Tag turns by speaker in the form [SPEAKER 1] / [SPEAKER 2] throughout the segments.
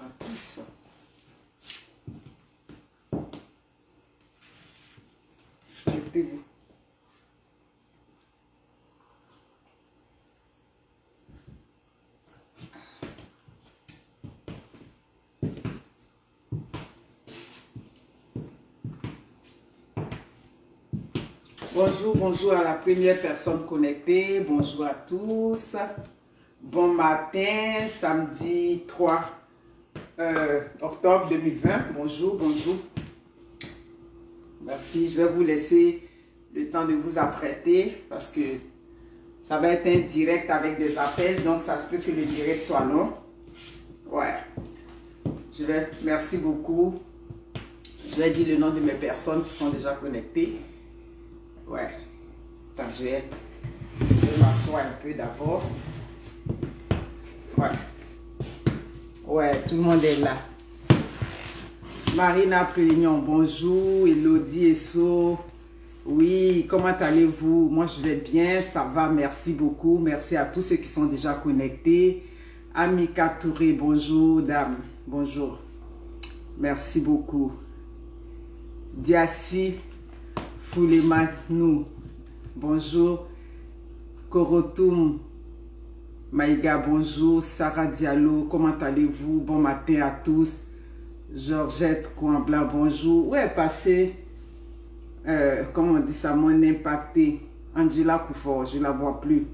[SPEAKER 1] à tous. Connectez-vous. Bonjour, bonjour à la première personne connectée. Bonjour à tous. Bon matin, samedi 3 octobre 2020. Bonjour, bonjour. Merci. Je vais vous laisser le temps de vous apprêter parce que ça va être un direct avec des appels. Donc, ça se peut que le direct soit long. Ouais. Merci beaucoup. Je vais dire le nom de mes personnes qui sont déjà connectées. Ouais. Attends, je vais m'asseoir un peu d'abord. Ouais. Ouais, tout le monde est là. Marina Pléignon, bonjour. Elodie Esso. Oui, comment allez-vous? Moi, je vais bien, ça va, merci beaucoup. Merci à tous ceux qui sont déjà connectés. Amika Touré, bonjour, dame. Bonjour. Merci beaucoup. Diassi Foulemanou, bonjour. Korotoum Maïga, bonjour. Sarah Diallo, comment allez-vous? Bon matin à tous. Georgette Coimblanc, bonjour. Où est passé, comment on dit ça, mon impacté? Angela Koufor, je ne la vois plus.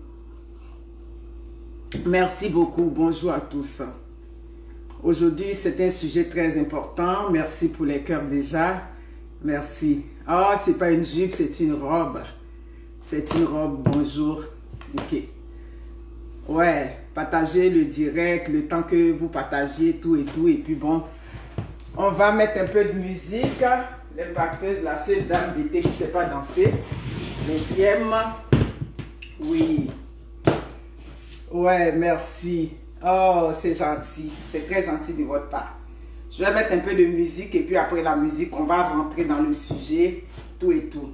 [SPEAKER 1] Merci beaucoup, bonjour à tous. Aujourd'hui, c'est un sujet très important. Merci pour les cœurs déjà. Merci. Oh, c'est pas une jupe, c'est une robe. C'est une robe, bonjour. Ok. Ouais, partagez le direct, le temps que vous partagez tout. Et puis bon, on va mettre un peu de musique. L'impacteuse, la seule dame d'été qui ne sait pas danser. 20e. Oui. Ouais, merci. Oh, c'est gentil. C'est très gentil de votre part. Je vais mettre un peu de musique et puis après la musique, on va rentrer dans le sujet, tout et tout.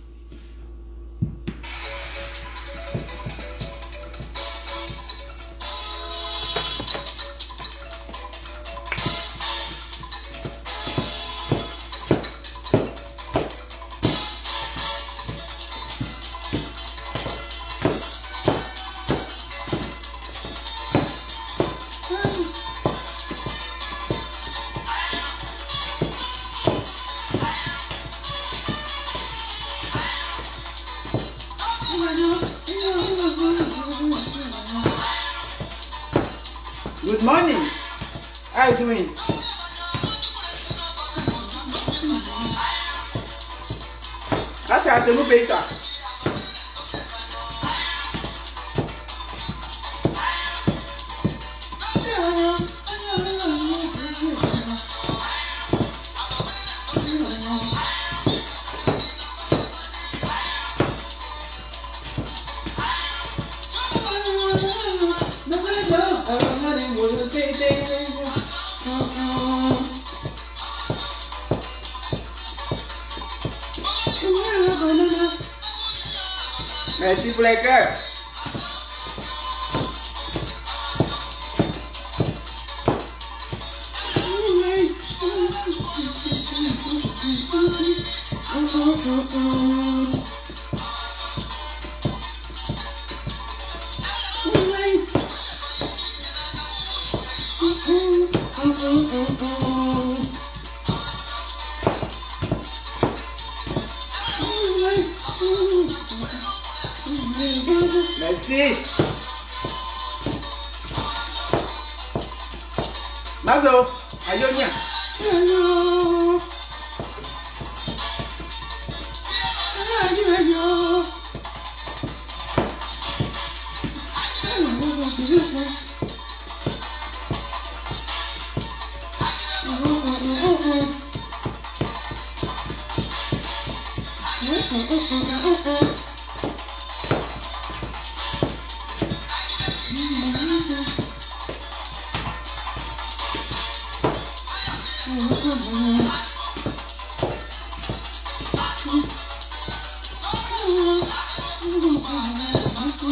[SPEAKER 1] Good morning. How are you doing? Ah, c'est à genoux payer ça. Merci pour les cœurs. Merci. Mazo, Ayonia.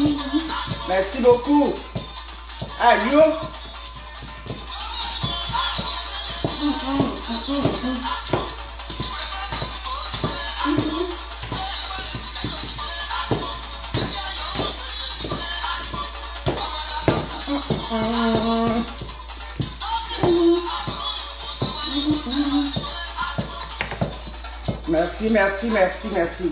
[SPEAKER 1] Merci beaucoup. Ayo. Merci, merci, merci, merci.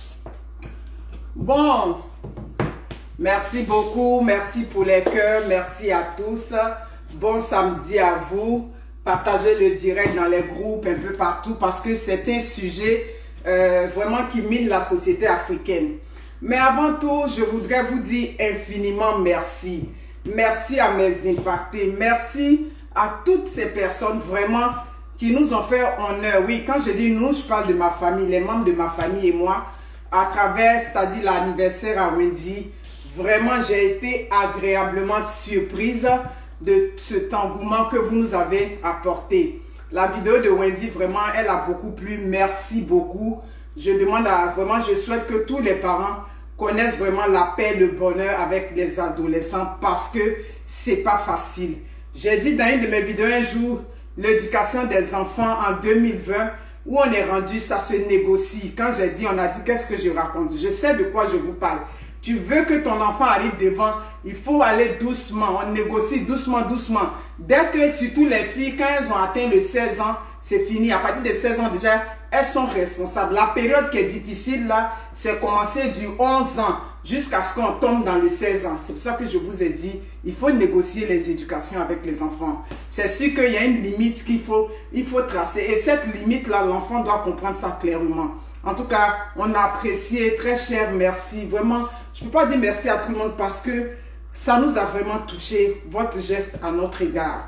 [SPEAKER 1] Bon, merci beaucoup, merci pour les cœurs, merci à tous. Bon samedi à vous. Partagez le direct dans les groupes un peu partout parce que c'est un sujet vraiment qui mine la société africaine. Mais avant tout, je voudrais vous dire infiniment merci. Merci à mes impactés, merci à toutes ces personnes vraiment qui nous ont fait honneur. Oui, quand je dis nous, je parle de ma famille, les membres de ma famille et moi, à travers, c'est-à-dire l'anniversaire à Wendy. Vraiment, j'ai été agréablement surprise de cet engouement que vous nous avez apporté. La vidéo de Wendy, vraiment, elle a beaucoup plu. Merci beaucoup. Je demande vraiment, je souhaite que tous les parents connaissent vraiment la paix, le bonheur avec les adolescents parce que c'est pas facile. J'ai dit dans une de mes vidéos un jour, l'éducation des enfants en 2020, où on est rendu, ça se négocie. Quand j'ai dit, on a dit, qu'est-ce que je raconte? Je sais de quoi je vous parle. Tu veux que ton enfant arrive devant, il faut aller doucement, on négocie doucement, doucement. Dès que, surtout les filles, quand elles ont atteint les 16 ans, c'est fini. À partir de 16 ans déjà, elles sont responsables. La période qui est difficile là, c'est commencer du 11 ans jusqu'à ce qu'on tombe dans le 16 ans. C'est pour ça que je vous ai dit, il faut négocier les éducations avec les enfants. C'est sûr qu'il y a une limite qu'il faut tracer. Et cette limite-là, l'enfant doit comprendre ça clairement. En tout cas, on a apprécié, très cher, merci. Vraiment, je ne peux pas dire merci à tout le monde parce que ça nous a vraiment touché, votre geste à notre égard.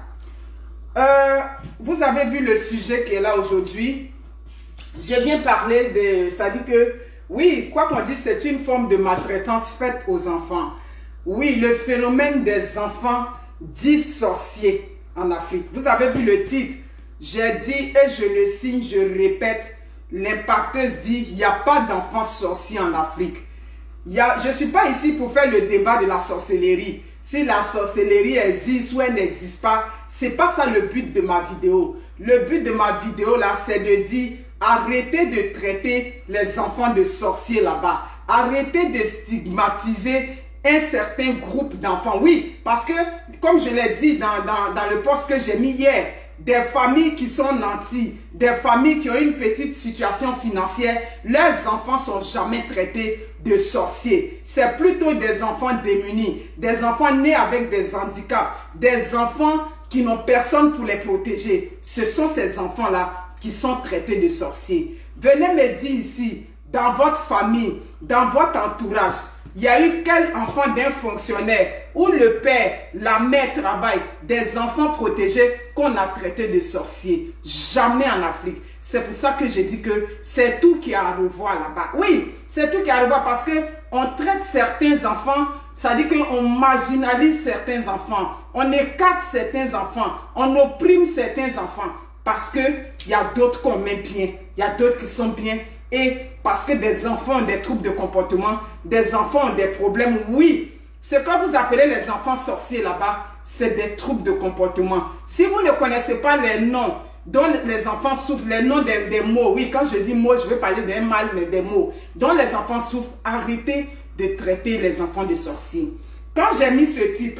[SPEAKER 1] Vous avez vu le sujet qui est là aujourd'hui. Je viens parler de... Ça dit que, oui, quoi qu'on dise, c'est une forme de maltraitance faite aux enfants. Oui, le phénomène des enfants dits sorciers en Afrique. Vous avez vu le titre. J'ai dit, et je le signe, je répète, l'impacteuse dit, il n'y a pas d'enfants sorciers en Afrique. Je ne suis pas ici pour faire le débat de la sorcellerie. Si la sorcellerie existe ou elle n'existe pas, c'est pas ça le but de ma vidéo. Le but de ma vidéo là, c'est de dire, arrêtez de traiter les enfants de sorciers là-bas. Arrêtez de stigmatiser un certain groupe d'enfants. Oui, parce que, comme je l'ai dit dans le post que j'ai mis hier, des familles qui sont nantis, des familles qui ont une petite situation financière, leurs enfants sont jamais traités de sorciers. C'est plutôt des enfants démunis, des enfants nés avec des handicaps, des enfants qui n'ont personne pour les protéger. Ce sont ces enfants-là qui sont traités de sorciers. Venez me dire ici, dans votre famille, dans votre entourage, il y a eu quel enfant d'un fonctionnaire où le père, la mère travaillent, des enfants protégés qu'on a traités de sorciers? Jamais en Afrique. C'est pour ça que j'ai dit que c'est tout qui est à revoir là-bas. Oui, c'est tout qui est à revoir parce qu'on traite certains enfants, ça dit qu'on marginalise certains enfants, on écarte certains enfants, on opprime certains enfants parce qu'il y a d'autres qu'on met bien, il y a d'autres qui sont bien. Et parce que des enfants ont des troubles de comportement, des enfants ont des problèmes, oui. Ce que vous appelez les enfants sorciers là-bas, c'est des troubles de comportement. Si vous ne connaissez pas les noms dont les enfants souffrent, les noms des mots, oui, quand je dis mots, je vais parler d'un mal, mais des mots, dont les enfants souffrent, arrêtez de traiter les enfants de sorciers. Quand j'ai mis ce titre,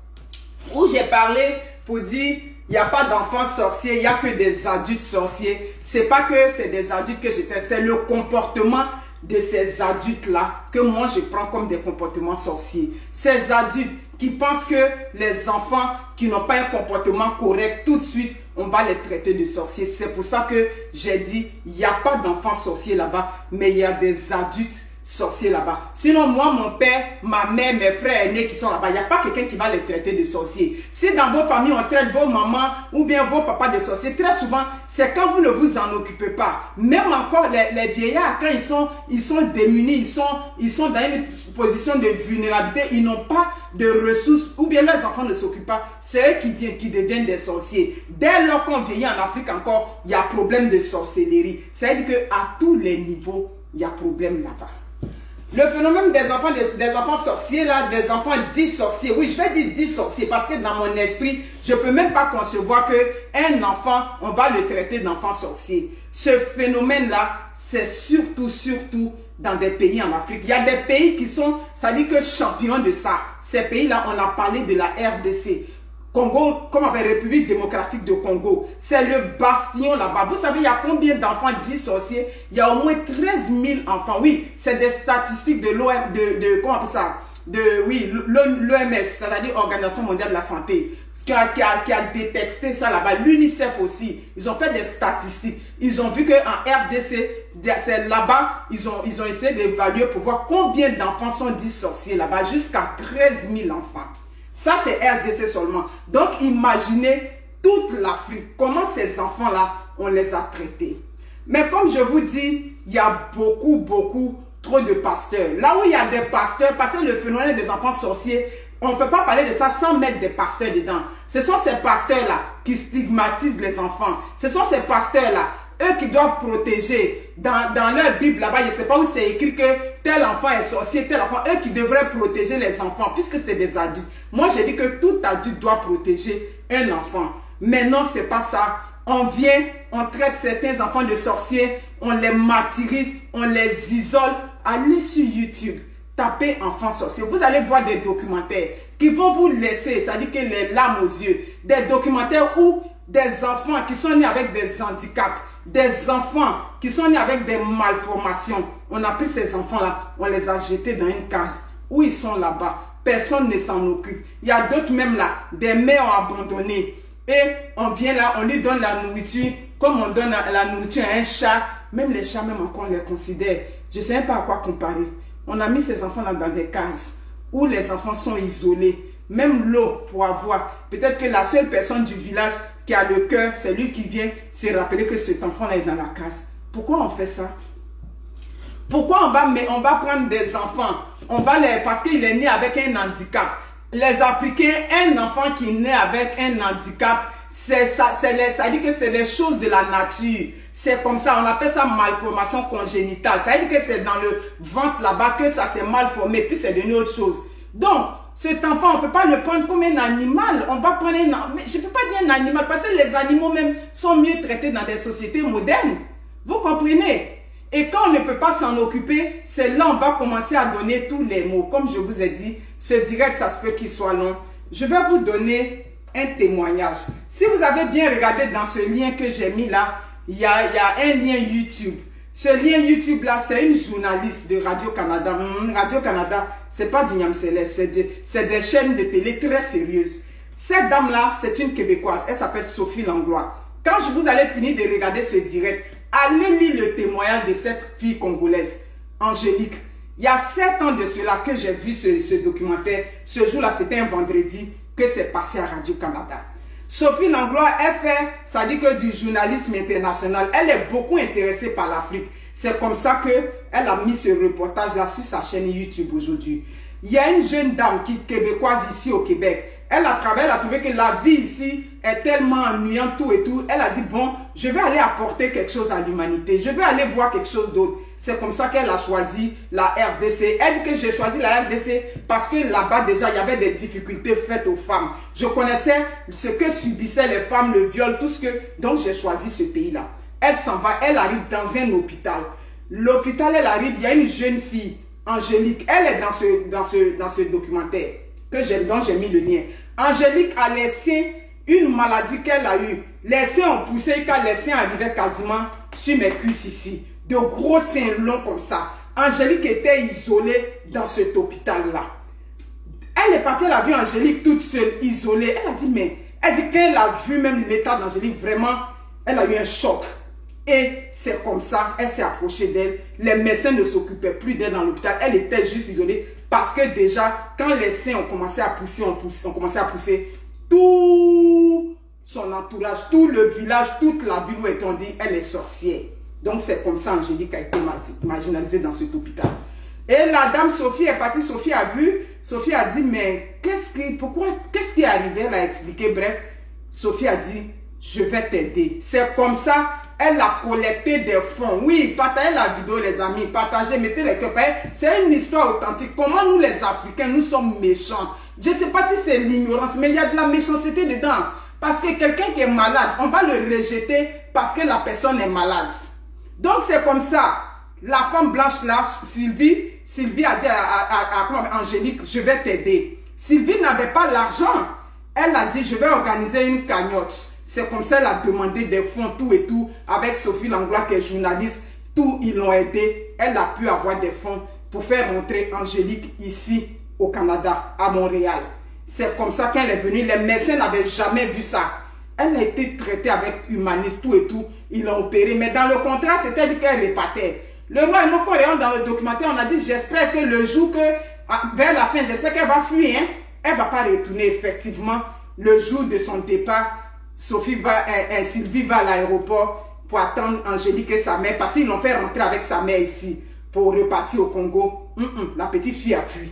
[SPEAKER 1] où j'ai parlé pour dire... Il n'y a pas d'enfants sorciers, il n'y a que des adultes sorciers. Ce n'est pas que c'est des adultes que je traite, c'est le comportement de ces adultes-là que moi je prends comme des comportements sorciers. Ces adultes qui pensent que les enfants qui n'ont pas un comportement correct, tout de suite, on va les traiter de sorciers. C'est pour ça que j'ai dit, il n'y a pas d'enfants sorciers là-bas, mais il y a des adultes sorciers là-bas. Sinon, moi, mon père, ma mère, mes frères aînés qui sont là-bas, il n'y a pas quelqu'un qui va les traiter de sorciers. Si dans vos familles, on traite vos mamans ou bien vos papas de sorciers, très souvent, c'est quand vous ne vous en occupez pas. Même encore, les vieillards, quand ils sont démunis, ils sont dans une position de vulnérabilité, ils n'ont pas de ressources, ou bien leurs enfants ne s'occupent pas, c'est eux qui deviennent des sorciers. Dès lors qu'on vieillit en Afrique encore, il y a problème de sorcellerie. C'est-à-dire qu'à tous les niveaux, il y a problème là-bas. Le phénomène des enfants sorciers, là, des enfants dits sorciers. Oui, je vais dire dits sorciers parce que dans mon esprit, je ne peux même pas concevoir qu'un enfant, on va le traiter d'enfant sorcier. Ce phénomène-là, c'est surtout dans des pays en Afrique. Il y a des pays qui sont, ça dit que champions de ça. Ces pays-là, on a parlé de la RDC. Congo, comme on appelle République démocratique de Congo, c'est le bastion là-bas. Vous savez, il y a combien d'enfants dits sorciers? Il y a au moins 13 000 enfants. Oui, c'est des statistiques de l'OMS, comment on appelle ça? L'OMS, c'est-à-dire Organisation mondiale de la santé, qui a détecté ça là-bas. L'UNICEF aussi, ils ont fait des statistiques. Ils ont vu qu'en RDC, c'est là-bas, ils ont essayé d'évaluer pour voir combien d'enfants sont dits sorciers là-bas, jusqu'à 13 000 enfants. Ça, c'est RDC seulement. Donc, imaginez toute l'Afrique, comment ces enfants-là, on les a traités. Mais comme je vous dis, il y a beaucoup trop de pasteurs. Là où il y a des pasteurs, parce que le phénomène des enfants sorciers, on ne peut pas parler de ça sans mettre des pasteurs dedans. Ce sont ces pasteurs-là qui stigmatisent les enfants. Ce sont ces pasteurs-là, eux qui doivent protéger. Dans leur Bible, là-bas, je ne sais pas où c'est écrit que tel enfant est sorcier, tel enfant. Eux qui devraient protéger les enfants, puisque c'est des adultes. Moi, j'ai dit que tout adulte doit protéger un enfant. Mais non, ce n'est pas ça. On vient, on traite certains enfants de sorciers, on les martyrise, on les isole. Allez sur YouTube, tapez enfants sorciers. Vous allez voir des documentaires qui vont vous laisser, c'est-à-dire que les larmes aux yeux. Des documentaires où des enfants qui sont nés avec des handicaps, des enfants qui sont nés avec des malformations. On a pris ces enfants-là, on les a jetés dans une case où ils sont là-bas. Personne ne s'en occupe. Il y a d'autres même là, des mères ont abandonné. Et on vient là, on lui donne la nourriture, comme on donne la nourriture à un chat. Même les chats, même encore, on les considère. Je ne sais même pas à quoi comparer. On a mis ces enfants-là dans des cases où les enfants sont isolés. Même l'eau pour avoir. Peut-être que la seule personne du village qui a le cœur, c'est lui qui vient se rappeler que cet enfant-là est dans la case. Pourquoi on fait ça? Pourquoi on va prendre des enfants, parce qu'il est né avec un handicap. Les Africains, un enfant qui est né avec un handicap, ça dit que c'est des choses de la nature. C'est comme ça, on appelle ça malformation congénitale. Ça veut dire que c'est dans le ventre là-bas que ça s'est mal formé, puis c'est devenu autre chose. Donc, cet enfant, on ne peut pas le prendre comme un animal. On va prendre mais je ne peux pas dire un animal, parce que les animaux même sont mieux traités dans des sociétés modernes. Vous comprenez? Et quand on ne peut pas s'en occuper, c'est là on va commencer à donner tous les mots. Comme je vous ai dit, ce direct, ça se peut qu'il soit long. Je vais vous donner un témoignage. Si vous avez bien regardé dans ce lien que j'ai mis là, il y a un lien YouTube. Ce lien YouTube là, c'est une journaliste de Radio-Canada. Radio-Canada, c'est pas du Niamselès, c'est des chaînes de télé très sérieuses. Cette dame là, c'est une Québécoise. Elle s'appelle Sophie Langlois. Quand vous allez finir de regarder ce direct, allez lire le témoignage de cette fille congolaise, Angélique. Il y a 7 ans de cela que j'ai vu ce documentaire. Ce jour-là, c'était un vendredi que c'est passé à Radio-Canada. Sophie Langlois, elle fait, ça dit que du journalisme international. Elle est beaucoup intéressée par l'Afrique. C'est comme ça qu'elle a mis ce reportage-là sur sa chaîne YouTube aujourd'hui. Il y a une jeune dame qui est québécoise ici au Québec. Elle a trouvé que la vie ici est tellement ennuyante, tout et tout. Elle a dit, bon, je vais aller apporter quelque chose à l'humanité. Je vais aller voir quelque chose d'autre. C'est comme ça qu'elle a choisi la RDC. Elle dit que j'ai choisi la RDC parce que là-bas, déjà, il y avait des difficultés faites aux femmes. Je connaissais ce que subissaient les femmes, le viol, tout ce que... Donc, j'ai choisi ce pays-là. Elle s'en va, elle arrive dans un hôpital. L'hôpital, elle arrive, il y a une jeune fille, Angélique. Elle est dans ce documentaire dont j'ai mis le lien. Angélique a laissé une maladie qu'elle a eue. Les seins ont poussé quand les seins arrivaient quasiment sur mes cuisses ici. De gros seins longs comme ça. Angélique était isolée dans cet hôpital-là. Elle est partie, elle a vu Angélique toute seule, isolée. Elle a dit, mais... Elle dit qu'elle a vu même l'état d'Angélique, vraiment, elle a eu un choc. Et c'est comme ça, elle s'est approchée d'elle. Les médecins ne s'occupaient plus d'elle dans l'hôpital. Elle était juste isolée. Parce que déjà, quand les seins ont commencé à pousser, tout son entourage, tout le village, toute la ville où est-on dit, elle est sorcière. Donc c'est comme ça Angélique a été marginalisée dans cet hôpital. Et la dame Sophie est partie, Sophie a vu, Sophie a dit, mais qu'est-ce qui est arrivé? Elle a expliqué, bref, Sophie a dit, je vais t'aider. C'est comme ça elle a collecté des fonds. Oui, partagez la vidéo les amis, partagez, mettez les cœurs. C'est une histoire authentique. Comment nous les Africains, nous sommes méchants. Je ne sais pas si c'est l'ignorance, mais il y a de la méchanceté dedans. Parce que quelqu'un qui est malade, on va le rejeter parce que la personne est malade. Donc c'est comme ça. La femme blanche là, Sylvie a dit à Angélique, je vais t'aider. Sylvie n'avait pas l'argent. Elle a dit, je vais organiser une cagnotte. C'est comme ça, elle a demandé des fonds, tout et tout. Avec Sophie Langlois qui est journaliste, tout, ils l'ont aidé. Elle a pu avoir des fonds pour faire rentrer Angélique ici au Canada, à Montréal. C'est comme ça qu'elle est venue. Les médecins n'avaient jamais vu ça. Elle a été traitée avec humanisme, tout et tout. Ils l'ont opérée. Mais dans le contrat, c'était dit qu'elle répartait. Le roi et mon coréen, dans le documentaire, on a dit, j'espère que le jour que, vers la fin, j'espère qu'elle va fuir. Hein? Elle ne va pas retourner. Effectivement, le jour de son départ, Sylvie va à l'aéroport pour attendre Angélique et sa mère. Parce qu'ils l'ont fait rentrer avec sa mère ici pour repartir au Congo. La petite fille a fui.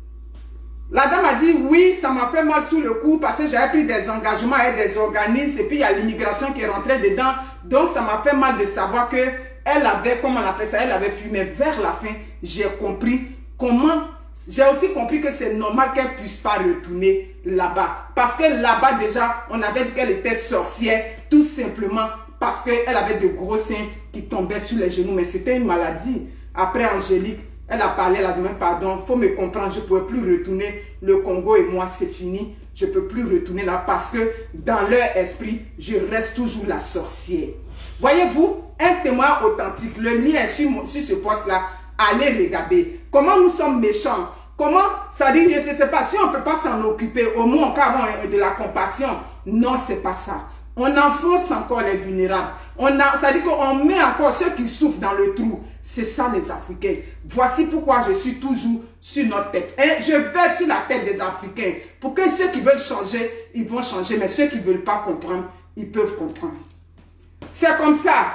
[SPEAKER 1] La dame a dit, oui, ça m'a fait mal sous le coup parce que j'avais pris des engagements avec des organismes et puis il y a l'immigration qui est rentrée dedans. Donc, ça m'a fait mal de savoir que elle avait, comment on appelle ça, elle avait fui. Mais vers la fin, j'ai compris comment, j'ai aussi compris que c'est normal qu'elle ne puisse pas retourner là-bas. Parce que là-bas déjà, on avait dit qu'elle était sorcière, tout simplement parce qu'elle avait de gros seins qui tombaient sur les genoux. Mais c'était une maladie. Après Angélique, elle a parlé, elle a demandé pardon, il faut me comprendre, je ne pouvais plus retourner. Le Congo et moi, c'est fini. Je ne peux plus retourner là parce que dans leur esprit, je reste toujours la sorcière. Voyez-vous, un témoin authentique, le lien est sur ce poste-là. Allez regarder. Comment nous sommes méchants. Comment, ça dit, je ne sais pas, si on ne peut pas s'en occuper, au moins encore avoir de la compassion. Non, ce n'est pas ça. On enfonce encore les vulnérables. Ça dit qu'on met encore ceux qui souffrent dans le trou. C'est ça les Africains. Voici pourquoi je suis toujours sur notre tête. Et je vais sur la tête des Africains. Pour que ceux qui veulent changer, ils vont changer. Mais ceux qui ne veulent pas comprendre, ils peuvent comprendre. C'est comme ça.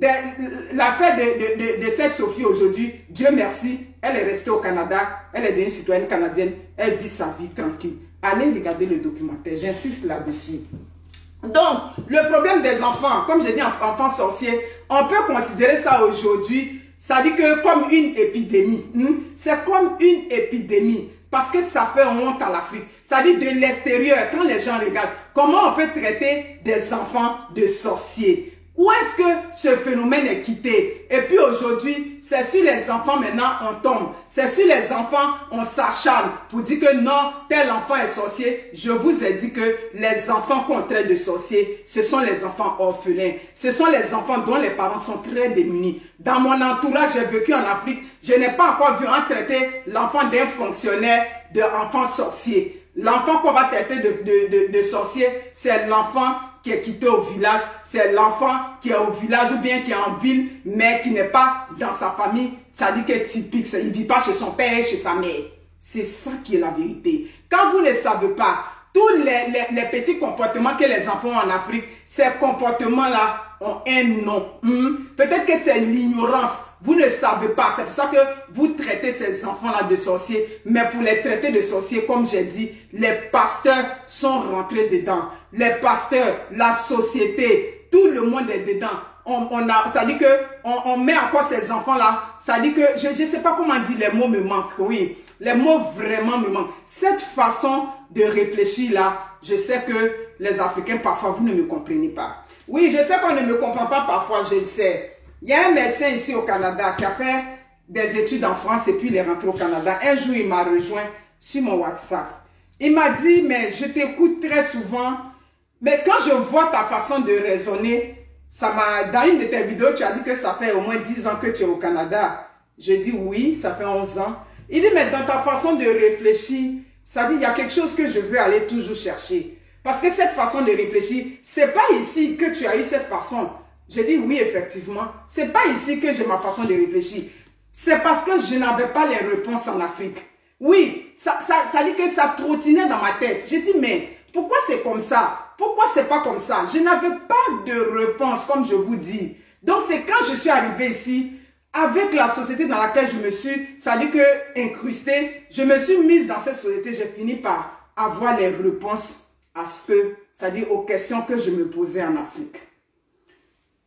[SPEAKER 1] L'affaire de cette Sophie aujourd'hui, Dieu merci, elle est restée au Canada. Elle est devenue citoyenne canadienne. Elle vit sa vie tranquille. Allez regarder le documentaire. J'insiste là-dessus. Donc, le problème des enfants, comme j'ai dit, enfants sorciers, on peut considérer ça aujourd'hui, ça dit que comme une épidémie. C'est comme une épidémie. Parce que ça fait honte à l'Afrique. Ça dit de l'extérieur, quand les gens regardent, comment on peut traiter des enfants de sorciers? Où est-ce que ce phénomène est quitté? Et puis aujourd'hui, c'est sur les enfants maintenant on tombe. C'est sur les enfants on s'acharne pour dire que non, tel enfant est sorcier. Je vous ai dit que les enfants qu'on traite de sorciers, ce sont les enfants orphelins. Ce sont les enfants dont les parents sont très démunis. Dans mon entourage, j'ai vécu en Afrique. Je n'ai pas encore vu traiter l'enfant d'un fonctionnaire d'enfant sorcier. L'enfant qu'on va traiter de sorcier, c'est l'enfant qui est quitté au village, c'est l'enfant qui est au village ou bien qui est en ville, mais qui n'est pas dans sa famille. Ça dit qu'il est typique, il ne vit pas chez son père et chez sa mère. C'est ça qui est la vérité. Quand vous ne savez pas, tous les petits comportements que les enfants ont en Afrique, ces comportements-là ont un nom. Peut-être que c'est l'ignorance. Vous ne savez pas. C'est pour ça que vous traitez ces enfants-là de sorciers. Mais pour les traiter de sorciers, comme j'ai dit, les pasteurs sont rentrés dedans. Les pasteurs, la société, tout le monde est dedans. Ça dit que on met encore ces enfants-là. Ça dit que, je ne sais pas comment dire, les mots me manquent. Oui, les mots vraiment me manquent. Cette façon de réfléchir là, je sais que les Africains, parfois, vous ne me comprenez pas. Oui, je sais qu'on ne me comprend pas parfois, je le sais. Il y a un médecin ici au Canada qui a fait des études en France et puis il est rentré au Canada. Un jour, il m'a rejoint sur mon WhatsApp. Il m'a dit, mais je t'écoute très souvent, mais quand je vois ta façon de raisonner, dans une de tes vidéos, tu as dit que ça fait au moins 10 ans que tu es au Canada. Je dis oui, ça fait 11 ans. Il dit, mais dans ta façon de réfléchir, ça dit, il y a quelque chose que je veux aller toujours chercher. Parce que cette façon de réfléchir, c'est pas ici que tu as eu cette façon. Je dis oui, effectivement. C'est pas ici que j'ai ma façon de réfléchir. C'est parce que je n'avais pas les réponses en Afrique. Oui, ça dit que ça trottinait dans ma tête. J'ai dit, mais pourquoi c'est comme ça? Pourquoi c'est pas comme ça? Je n'avais pas de réponse, comme je vous dis. Donc, c'est quand je suis arrivée ici, avec la société dans laquelle je me suis, ça dit que incrustée, je me suis mise dans cette société, j'ai fini par avoir les réponses à ce que, ça dit aux questions que je me posais en Afrique.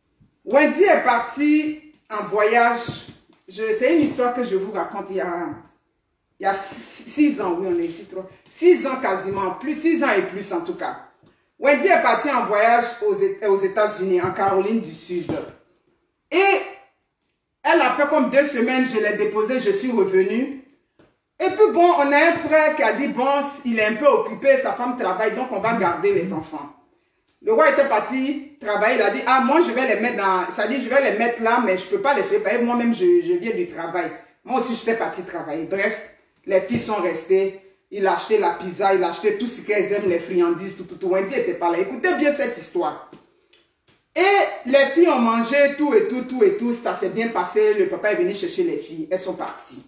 [SPEAKER 1] Wendy est partie en voyage. C'est une histoire que je vous raconte il y a 6 ans. Oui, on est ici. 6 ans quasiment. Plus 6 ans et plus en tout cas. Wendy est partie en voyage aux États-Unis, en Caroline du Sud. Et elle a fait comme 2 semaines, je l'ai déposée, je suis revenue. Et puis bon, on a un frère qui a dit, bon, il est un peu occupé, sa femme travaille, donc on va garder les enfants. Le roi était parti travailler, il a dit, ah, moi je vais les mettre dans, ça dit, je vais les mettre là, mais je ne peux pas les surveiller, moi-même je viens du travail. Moi aussi j'étais parti travailler. Bref, les filles sont restées, il a acheté la pizza, il a acheté tout ce qu'elles aiment, les friandises, tout. Wendy n'était pas là. Écoutez bien cette histoire. Et les filles ont mangé tout, ça s'est bien passé, le papa est venu chercher les filles, elles sont parties.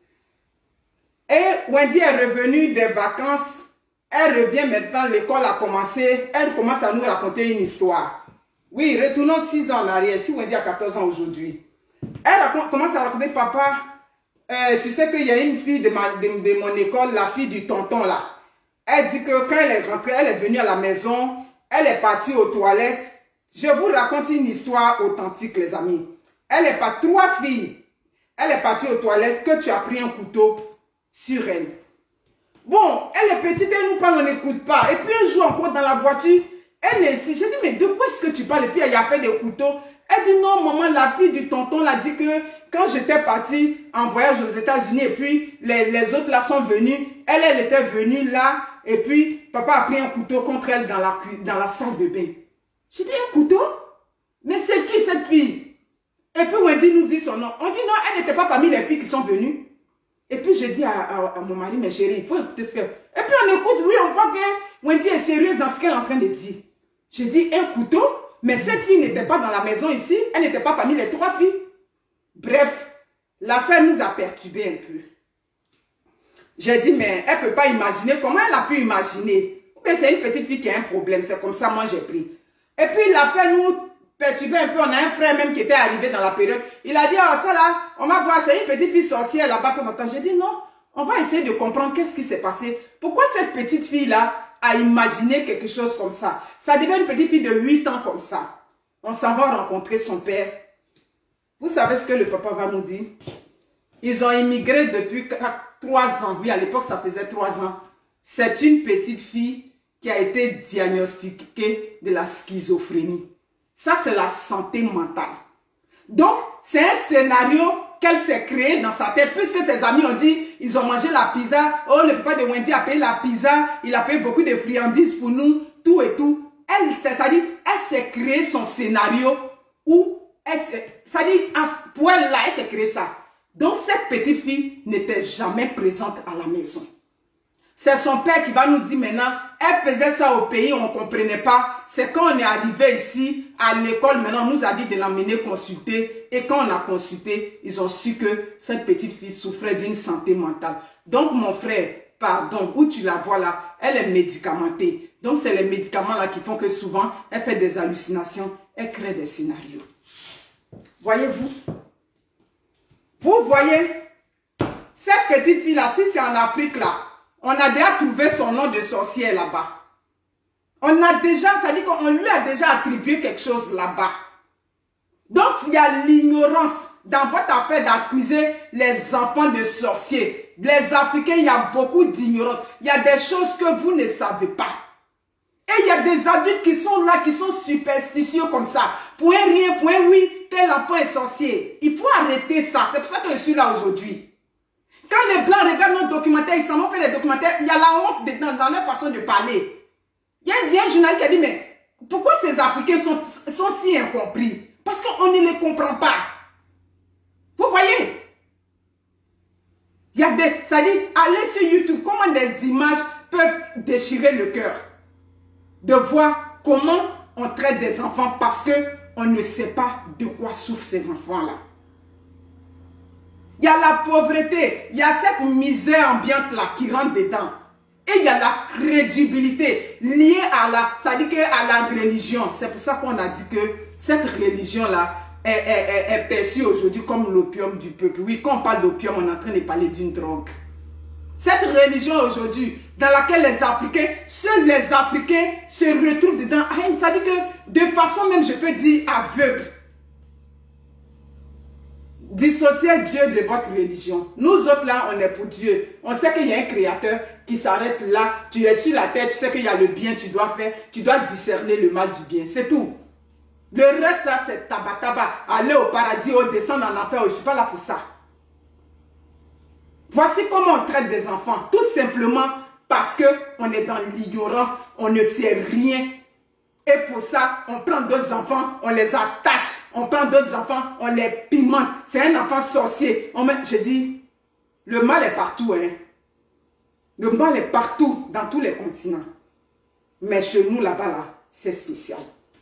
[SPEAKER 1] Et Wendy est revenue des vacances, elle revient maintenant, l'école a commencé, elle commence à nous raconter une histoire. Oui, retournons 6 ans en arrière, si Wendy a 14 ans aujourd'hui. Elle commence à raconter, papa, tu sais qu'il y a une fille de mon école, la fille du tonton là. Elle dit que quand elle est rentrée, elle est venue à la maison, elle est partie aux toilettes. Je vous raconte une histoire authentique les amis. Elle est pas 3 filles. Elle est partie aux toilettes que tu as pris un couteau sur elle. Bon, elle est petite, elle nous parle, on n'écoute pas. Et puis un jour encore dans la voiture, elle est ici. J'ai dit, mais de quoi est-ce que tu parles? Et puis elle a fait des couteaux. Elle dit, non, maman, la fille du tonton l'a dit que quand j'étais partie en voyage aux États-Unis et puis les autres là sont venus, elle était venue là et puis papa a pris un couteau contre elle dans la salle de bain. J'ai dit, un couteau? Mais c'est qui cette fille? Et puis Wendy nous dit son nom. On dit non, elle n'était pas parmi les filles qui sont venues. Et puis je dis à mon mari, mais chérie, il faut écouter ce qu'elle... Et puis on écoute, oui, on voit que Wendy est sérieuse dans ce qu'elle est en train de dire. Je dis, un couteau? Mais cette fille n'était pas dans la maison ici. Elle n'était pas parmi les 3 filles. Bref, l'affaire nous a perturbés un peu. J'ai dit, mais elle ne peut pas imaginer. Comment elle a pu imaginer? Mais c'est une petite fille qui a un problème. C'est comme ça, moi j'ai pris. Et puis l'affaire nous perturbait un peu. On a un frère même qui était arrivé dans la période. Il a dit, oh ça là, on va voir, c'est une petite fille sorcière là-bas. J'ai dit, non, on va essayer de comprendre qu'est-ce qui s'est passé. Pourquoi cette petite fille-là a imaginé quelque chose comme ça? Ça devait une petite fille de 8 ans comme ça. On s'en va rencontrer son père. Vous savez ce que le papa va nous dire? Ils ont immigré depuis 3 ans. Oui, à l'époque, ça faisait 3 ans. C'est une petite fille qui a été diagnostiquée de la schizophrénie. Ça, c'est la santé mentale. Donc, c'est un scénario qu'elle s'est créé dans sa tête. Puisque ses amis ont dit, ils ont mangé la pizza. Oh, le papa de Wendy a payé la pizza. Il a payé beaucoup de friandises pour nous. Tout et tout. Elle, c'est-à-dire, elle s'est créé son scénario où pour elle, là, elle s'est créé ça. Donc, cette petite fille n'était jamais présente à la maison. C'est son père qui va nous dire maintenant, elle faisait ça au pays, on ne comprenait pas. C'est quand on est arrivé ici, à l'école, maintenant, on nous a dit de l'emmener consulter. Et quand on a consulté, ils ont su que cette petite fille souffrait d'une santé mentale. Donc, mon frère, pardon, où tu la vois là, elle est médicamentée. Donc, c'est les médicaments là qui font que souvent, elle fait des hallucinations, elle crée des scénarios. Voyez-vous? Vous voyez? Cette petite fille là, si c'est en Afrique là, on a déjà trouvé son nom de sorcière là-bas. On a déjà, ça dit qu'on lui a déjà attribué quelque chose là-bas. Donc, il y a l'ignorance dans votre affaire d'accuser les enfants de sorciers. Les Africains, il y a beaucoup d'ignorance. Il y a des choses que vous ne savez pas. Et il y a des adultes qui sont là, qui sont superstitieux comme ça. Point rien, point oui, tel enfant est sorcier. Il faut arrêter ça. C'est pour ça que je suis là aujourd'hui. Quand les Blancs regardent nos documentaires, ils s'en vont faire des documentaires, il y a la honte dedans, dans leur façon de parler. Il y a un journaliste qui a dit, mais pourquoi ces Africains sont si incompris? Parce qu'on ne les comprend pas. Vous voyez? Il y a des... Ça dit, allez sur YouTube, comment des images peuvent déchirer le cœur. De voir comment on traite des enfants parce qu'on ne sait pas de quoi souffrent ces enfants-là. Il y a la pauvreté, il y a cette misère ambiante-là qui rentre dedans. Et il y a la crédibilité liée à la religion. C'est pour ça qu'on a dit que cette religion-là est perçue aujourd'hui comme l'opium du peuple. Oui, quand on parle d'opium, on est en train de parler d'une drogue. Cette religion aujourd'hui, dans laquelle les Africains, seuls les Africains se retrouvent dedans. Ça dit que de façon même, je peux dire aveugle. Dissociez Dieu de votre religion. Nous autres là, on est pour Dieu. On sait qu'il y a un créateur qui s'arrête là. Tu es sur la terre, tu sais qu'il y a le bien, tu dois faire. Tu dois discerner le mal du bien. C'est tout. Le reste là, c'est tabataba. Aller au paradis ou descendre en enfer. Je ne suis pas là pour ça. Voici comment on traite des enfants. Tout simplement parce qu'on est dans l'ignorance. On ne sait rien. Et pour ça, on prend d'autres enfants, on les attache. On prend d'autres enfants, on les pimente. C'est un enfant sorcier. Je dis, le mal est partout. Hein. Le mal est partout, dans tous les continents. Mais chez nous, là-bas, là, c'est spécial.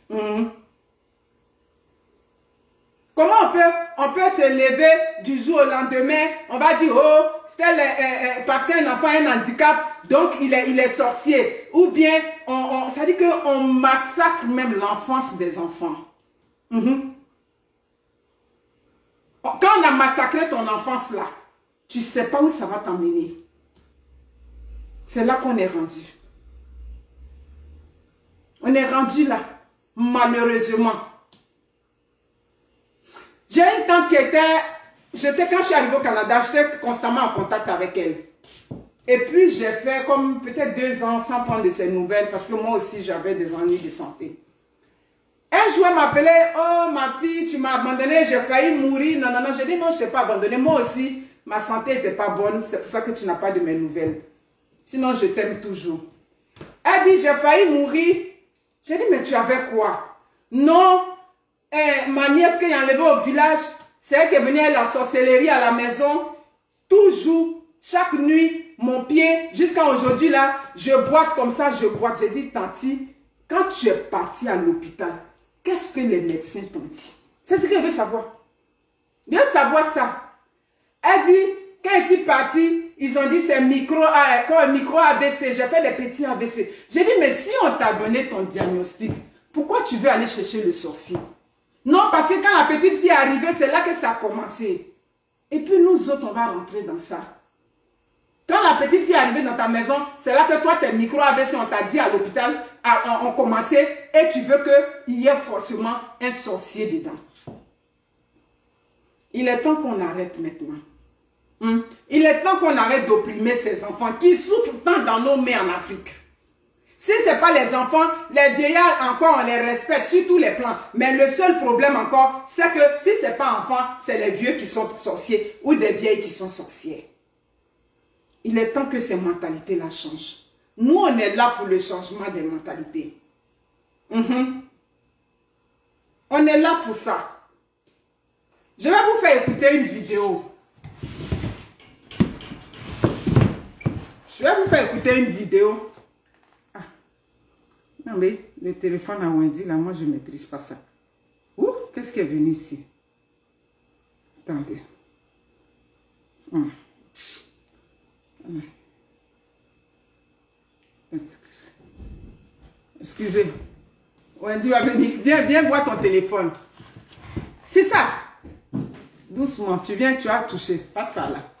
[SPEAKER 1] Comment on peut se lever du jour au lendemain, on va dire, oh, parce qu'un enfant a un handicap, donc il est sorcier. Ou bien, ça dit qu'on massacre même l'enfance des enfants. Quand on a massacré ton enfance là, tu ne sais pas où ça va t'emmener. C'est là qu'on est rendu. On est rendu là, malheureusement. J'ai une tante qui quand je suis arrivée au Canada, j'étais constamment en contact avec elle. Et puis j'ai fait comme peut-être 2 ans sans prendre de ses nouvelles parce que moi aussi j'avais des ennuis de santé. Un jour elle m'appelait, oh ma fille, tu m'as abandonné, j'ai failli mourir. Non, non, non, j'ai dit non, je ne t'ai pas abandonné. Moi aussi, ma santé n'était pas bonne, c'est pour ça que tu n'as pas de mes nouvelles. Sinon je t'aime toujours. Elle dit, j'ai failli mourir. J'ai dit, mais tu avais quoi? Non. Ma nièce qui est enlevée au village, c'est elle qui est venue à la sorcellerie à la maison. Toujours, chaque nuit, mon pied, jusqu'à aujourd'hui là, je boite comme ça, je boite. J'ai dit, tanti, quand tu es parti à l'hôpital, qu'est-ce que les médecins t'ont dit? C'est ce qu'elle veut savoir. Elle veut savoir ça. Elle dit, quand je suis partie, ils ont dit c'est micro ABC. J'ai fait des petits ABC. J'ai dit, mais si on t'a donné ton diagnostic, pourquoi tu veux aller chercher le sorcier? Non, parce que quand la petite fille est arrivée, c'est là que ça a commencé. Et puis nous autres, on va rentrer dans ça. Quand la petite fille est arrivée dans ta maison, c'est là que toi, tes micro-AVC, on t'a dit à l'hôpital, ont commencé, et tu veux qu'il y ait forcément un sorcier dedans. Il est temps qu'on arrête maintenant. Il est temps qu'on arrête d'opprimer ces enfants qui souffrent tant dans nos mains en Afrique. Si ce n'est pas les enfants, les vieillards encore, on les respecte sur tous les plans. Mais le seul problème encore, c'est que si ce n'est pas enfant, c'est les vieux qui sont sorciers ou des vieilles qui sont sorcières. Il est temps que ces mentalités-là changent. Nous, on est là pour le changement des mentalités. On est là pour ça. Je vais vous faire écouter une vidéo. Je vais vous faire écouter une vidéo. Non mais, le téléphone à Wendy, là, moi je ne maîtrise pas ça. Ouh, qu'est-ce qui est venu ici? Attendez. Excusez. Wendy va venir. Viens voir ton téléphone. C'est ça. Doucement, tu viens, tu as touché. Passe par là.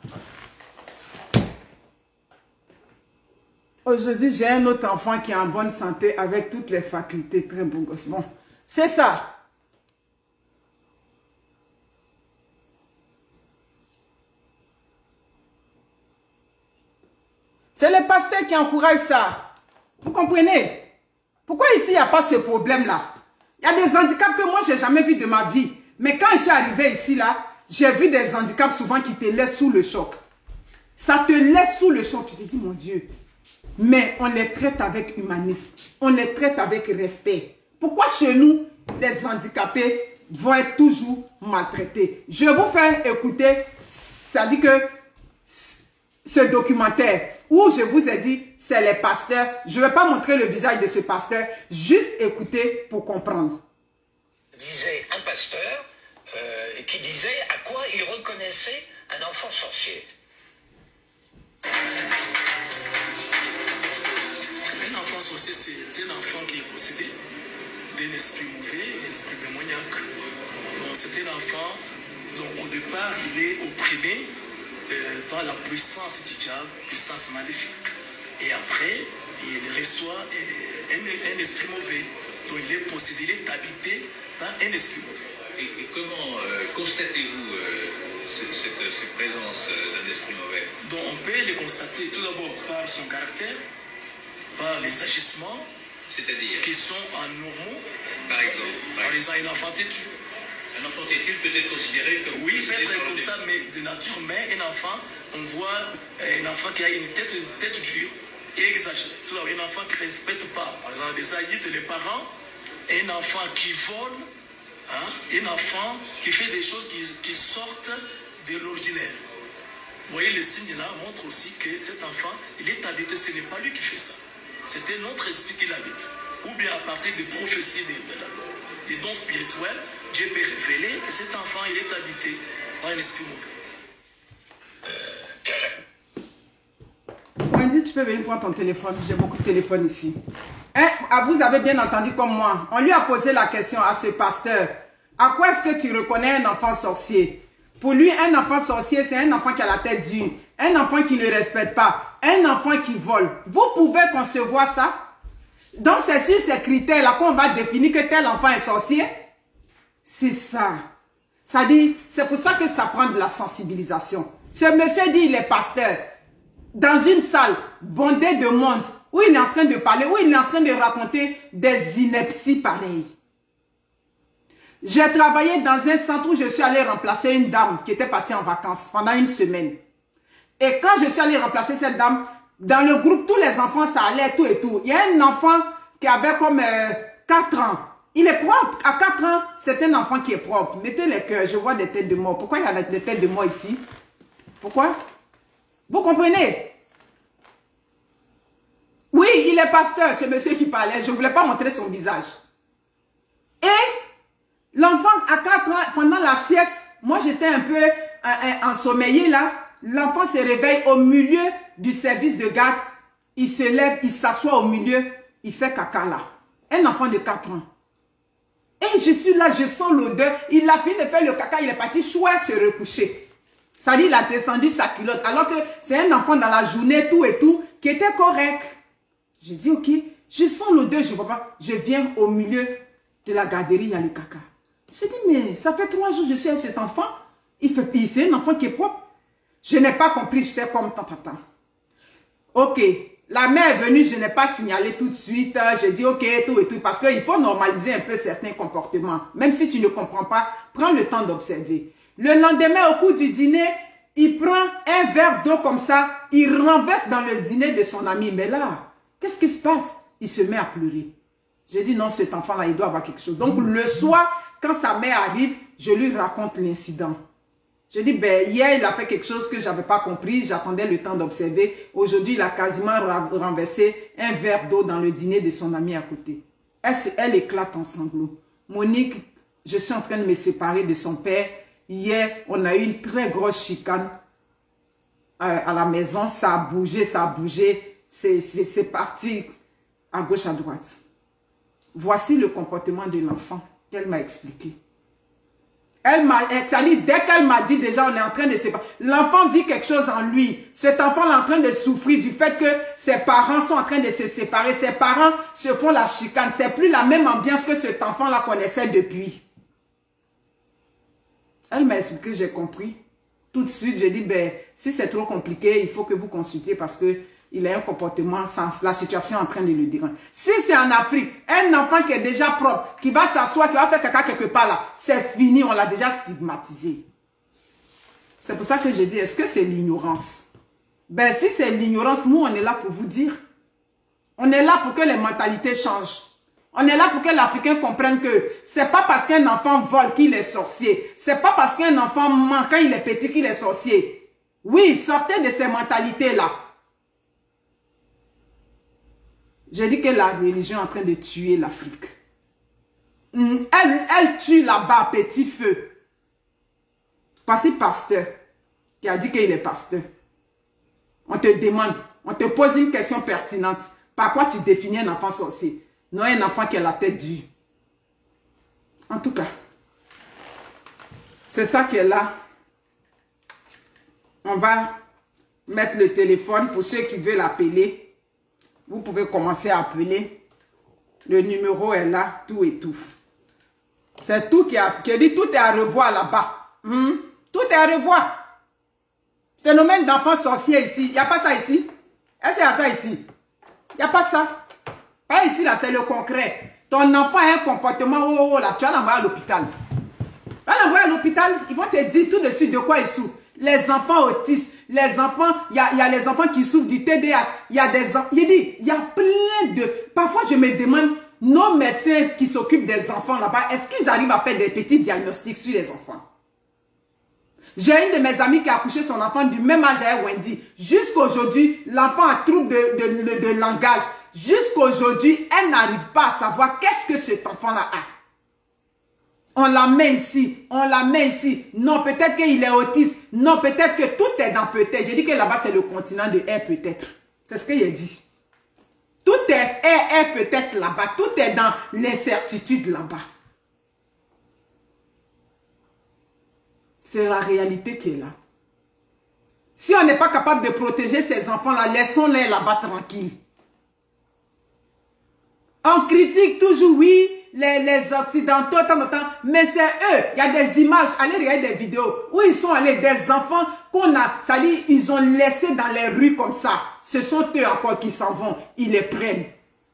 [SPEAKER 1] Aujourd'hui, j'ai un autre enfant qui est en bonne santé avec toutes les facultés, très beau gosse. Bon, c'est ça. C'est le pasteur qui encourage ça. Vous comprenez? Pourquoi ici, il n'y a pas ce problème-là? Il y a des handicaps que moi, je n'ai jamais vus de ma vie. Mais quand je suis arrivée ici, là, j'ai vu des handicaps souvent qui te laissent sous le choc. Ça te laisse sous le choc. Tu te dis, mon Dieu. Mais on les traite avec humanisme. On les traite avec respect. Pourquoi chez nous, les handicapés vont être toujours maltraités? Je vais vous faire écouter, ça dit que ce documentaire où je vous ai dit, c'est les pasteurs. Je ne vais pas montrer le visage de ce pasteur, juste écouter pour comprendre.
[SPEAKER 2] Disait un pasteur qui disait à quoi il reconnaissait un enfant sorcier.
[SPEAKER 3] Un enfant sorcier, c'est un enfant qui est possédé d'un esprit mauvais, un esprit démoniaque. Donc c'est un enfant dont au départ il est opprimé par la puissance du diable, puissance maléfique. Et après, il reçoit un esprit mauvais. Donc il est possédé, il est habité par un esprit mauvais.
[SPEAKER 2] Et comment constatez-vous cette présence d'un esprit mauvais?
[SPEAKER 3] Donc on peut les constater tout d'abord par son caractère, par les agissements,
[SPEAKER 2] c'est-à-dire
[SPEAKER 3] qui sont anormaux.
[SPEAKER 2] Par exemple,
[SPEAKER 3] par exemple, un enfant têtu.
[SPEAKER 2] Un enfant têtu peut être considéré comme...
[SPEAKER 3] Oui, peut être comme ça, mais de nature, mais un enfant, on voit un enfant qui a une tête dure et exagérée. Tout d'abord, un enfant qui ne respecte pas, par exemple, les adultes, les parents, un enfant qui vole, hein, un enfant qui fait des choses qui sortent de l'ordinaire. Vous voyez, les signes là montrent aussi que cet enfant, il est habité, ce n'est pas lui qui fait ça. C'est un autre esprit qui l'habite. Ou bien à partir des prophéties, des dons spirituels, Dieu peut révéler que cet enfant, il est habité par un esprit mauvais.
[SPEAKER 1] Wendy, tu peux venir prendre ton téléphone. J'ai beaucoup de téléphones ici. Hein? Ah, vous avez bien entendu comme moi. On lui a posé la question à ce pasteur. À quoi est-ce que tu reconnais un enfant sorcier? Pour lui, un enfant sorcier, c'est un enfant qui a la tête dure. Un enfant qui ne respecte pas. Un enfant qui vole. Vous pouvez concevoir ça? Donc, c'est sur ces critères-là qu'on va définir que tel enfant est sorcier. C'est ça. Ça dit, c'est pour ça que ça prend de la sensibilisation. Ce monsieur dit, il est pasteur. Dans une salle bondée de monde, où il est en train de parler, où il est en train de raconter des inepties pareilles. J'ai travaillé dans un centre où je suis allée remplacer une dame qui était partie en vacances pendant une semaine. Et quand je suis allée remplacer cette dame, dans le groupe, tous les enfants, ça allait, tout et tout. Il y a un enfant qui avait comme 4 ans. Il est propre. À 4 ans, c'est un enfant qui est propre. Mettez les cœurs, je vois des têtes de mort. Pourquoi il y a des têtes de mort ici? Pourquoi? Vous comprenez? Oui, il est pasteur, ce monsieur qui parlait. Je ne voulais pas montrer son visage. Et l'enfant, à 4 ans, pendant la sieste, moi j'étais un peu ensommeillée là. L'enfant se réveille au milieu du service de garde. Il se lève, il s'assoit au milieu. Il fait caca là. Un enfant de 4 ans. Et je suis là, je sens l'odeur. Il a fini de faire le caca, il est parti chouette se recoucher. Ça dit, il a descendu sa culotte. Alors que c'est un enfant dans la journée, tout et tout, qui était correct. Je dis, ok, je sens l'odeur, je ne vois pas. Je viens au milieu de la garderie, il y a le caca. Je dis, mais ça fait 3 jours que je suis avec cet enfant. C'est un enfant qui est propre. Je n'ai pas compris, j'étais comme tant. Ok, la mère est venue, je n'ai pas signalé tout de suite. J'ai dit, ok, tout et tout. Parce qu'il faut normaliser un peu certains comportements. Même si tu ne comprends pas, prends le temps d'observer. Le lendemain, au cours du dîner, il prend un verre d'eau comme ça. Il renverse dans le dîner de son ami. Mais là, qu'est-ce qui se passe? Il se met à pleurer. J'ai dit, non, cet enfant-là, il doit avoir quelque chose. Donc, le soir, quand sa mère arrive, je lui raconte l'incident. Je dis, ben, hier, il a fait quelque chose que je n'avais pas compris. J'attendais le temps d'observer. Aujourd'hui, il a quasiment renversé un verre d'eau dans le dîner de son ami à côté. Elle éclate en sanglots. Monique, je suis en train de me séparer de son père. Hier, on a eu une très grosse chicane à la maison. Ça a bougé, ça a bougé. C'est parti à gauche, à droite. Voici le comportement de l'enfant qu'elle m'a expliqué. Dès qu'elle m'a dit déjà, on est en train de se séparer. L'enfant vit quelque chose en lui. Cet enfant est en train de souffrir du fait que ses parents sont en train de se séparer. Ses parents se font la chicane. C'est plus la même ambiance que cet enfant-là connaissait depuis. Elle m'a expliqué, j'ai compris. Tout de suite, j'ai dit, ben, si c'est trop compliqué, il faut que vous consultiez parce que il a un comportement sans la situation en train de le déranger. Si c'est en Afrique, un enfant qui est déjà propre, qui va s'asseoir, qui va faire caca quelque part là, c'est fini, on l'a déjà stigmatisé. C'est pour ça que j'ai dit, est-ce que c'est l'ignorance? Ben si c'est l'ignorance, nous on est là pour vous dire. On est là pour que les mentalités changent. On est là pour que l'Africain comprenne que c'est pas parce qu'un enfant vole qu'il est sorcier. C'est pas parce qu'un enfant ment quand il est petit qu'il est sorcier. Oui, sortez de ces mentalités-là. J'ai dit que la religion est en train de tuer l'Afrique. Elle tue là-bas à petit feu. Voici pasteur qui a dit qu'il est pasteur. On te demande, on te pose une question pertinente. Par quoi tu définis un enfant sorcier? Non, un enfant qui a la tête dure. En tout cas, c'est ça qui est là. On va mettre le téléphone pour ceux qui veulent appeler. Vous pouvez commencer à appeler. Le numéro est là, tout et tout. C'est tout qui dit tout est à revoir là-bas. Tout est à revoir. Phénomène d'enfants sorciers ici. Il n'y a pas ça ici. Est-ce qu'il y a ça ici? Il n'y a pas ça. Pas ici, là, c'est le concret. Ton enfant a un comportement, là, tu vas l'envoyer à l'hôpital. Tu vas l'envoyer à l'hôpital, ils vont te dire tout de suite de quoi ils souffrent. Les enfants autistes, les enfants, il y a les enfants qui souffrent du TDAH. Il y a des enfants, il y a plein de... Parfois, je me demande, nos médecins qui s'occupent des enfants là-bas, est-ce qu'ils arrivent à faire des petits diagnostics sur les enfants? J'ai une de mes amies qui a accouché son enfant du même âge à Wendy. Jusqu'aujourd'hui, l'enfant a trouble de langage. Jusqu'aujourd'hui, elle n'arrive pas à savoir qu'est-ce que cet enfant-là a. On la met ici, on la met ici. Non, peut-être qu'il est autiste. Non, peut-être que tout est dans peut-être. J'ai dit que là-bas, c'est le continent de R peut-être. C'est ce que j'ai dit. Tout est R peut-être là-bas. Tout est dans l'incertitude là-bas. C'est la réalité qui est là. Si on n'est pas capable de protéger ces enfants-là, laissons-les là-bas tranquilles. On critique toujours, oui, les Occidentaux, mais c'est eux. Il y a des images, allez regarder des vidéos où ils sont allés, des enfants qu'on a, ça dit, ils ont laissés dans les rues comme ça. Ce sont eux encore qui s'en vont, ils les prennent.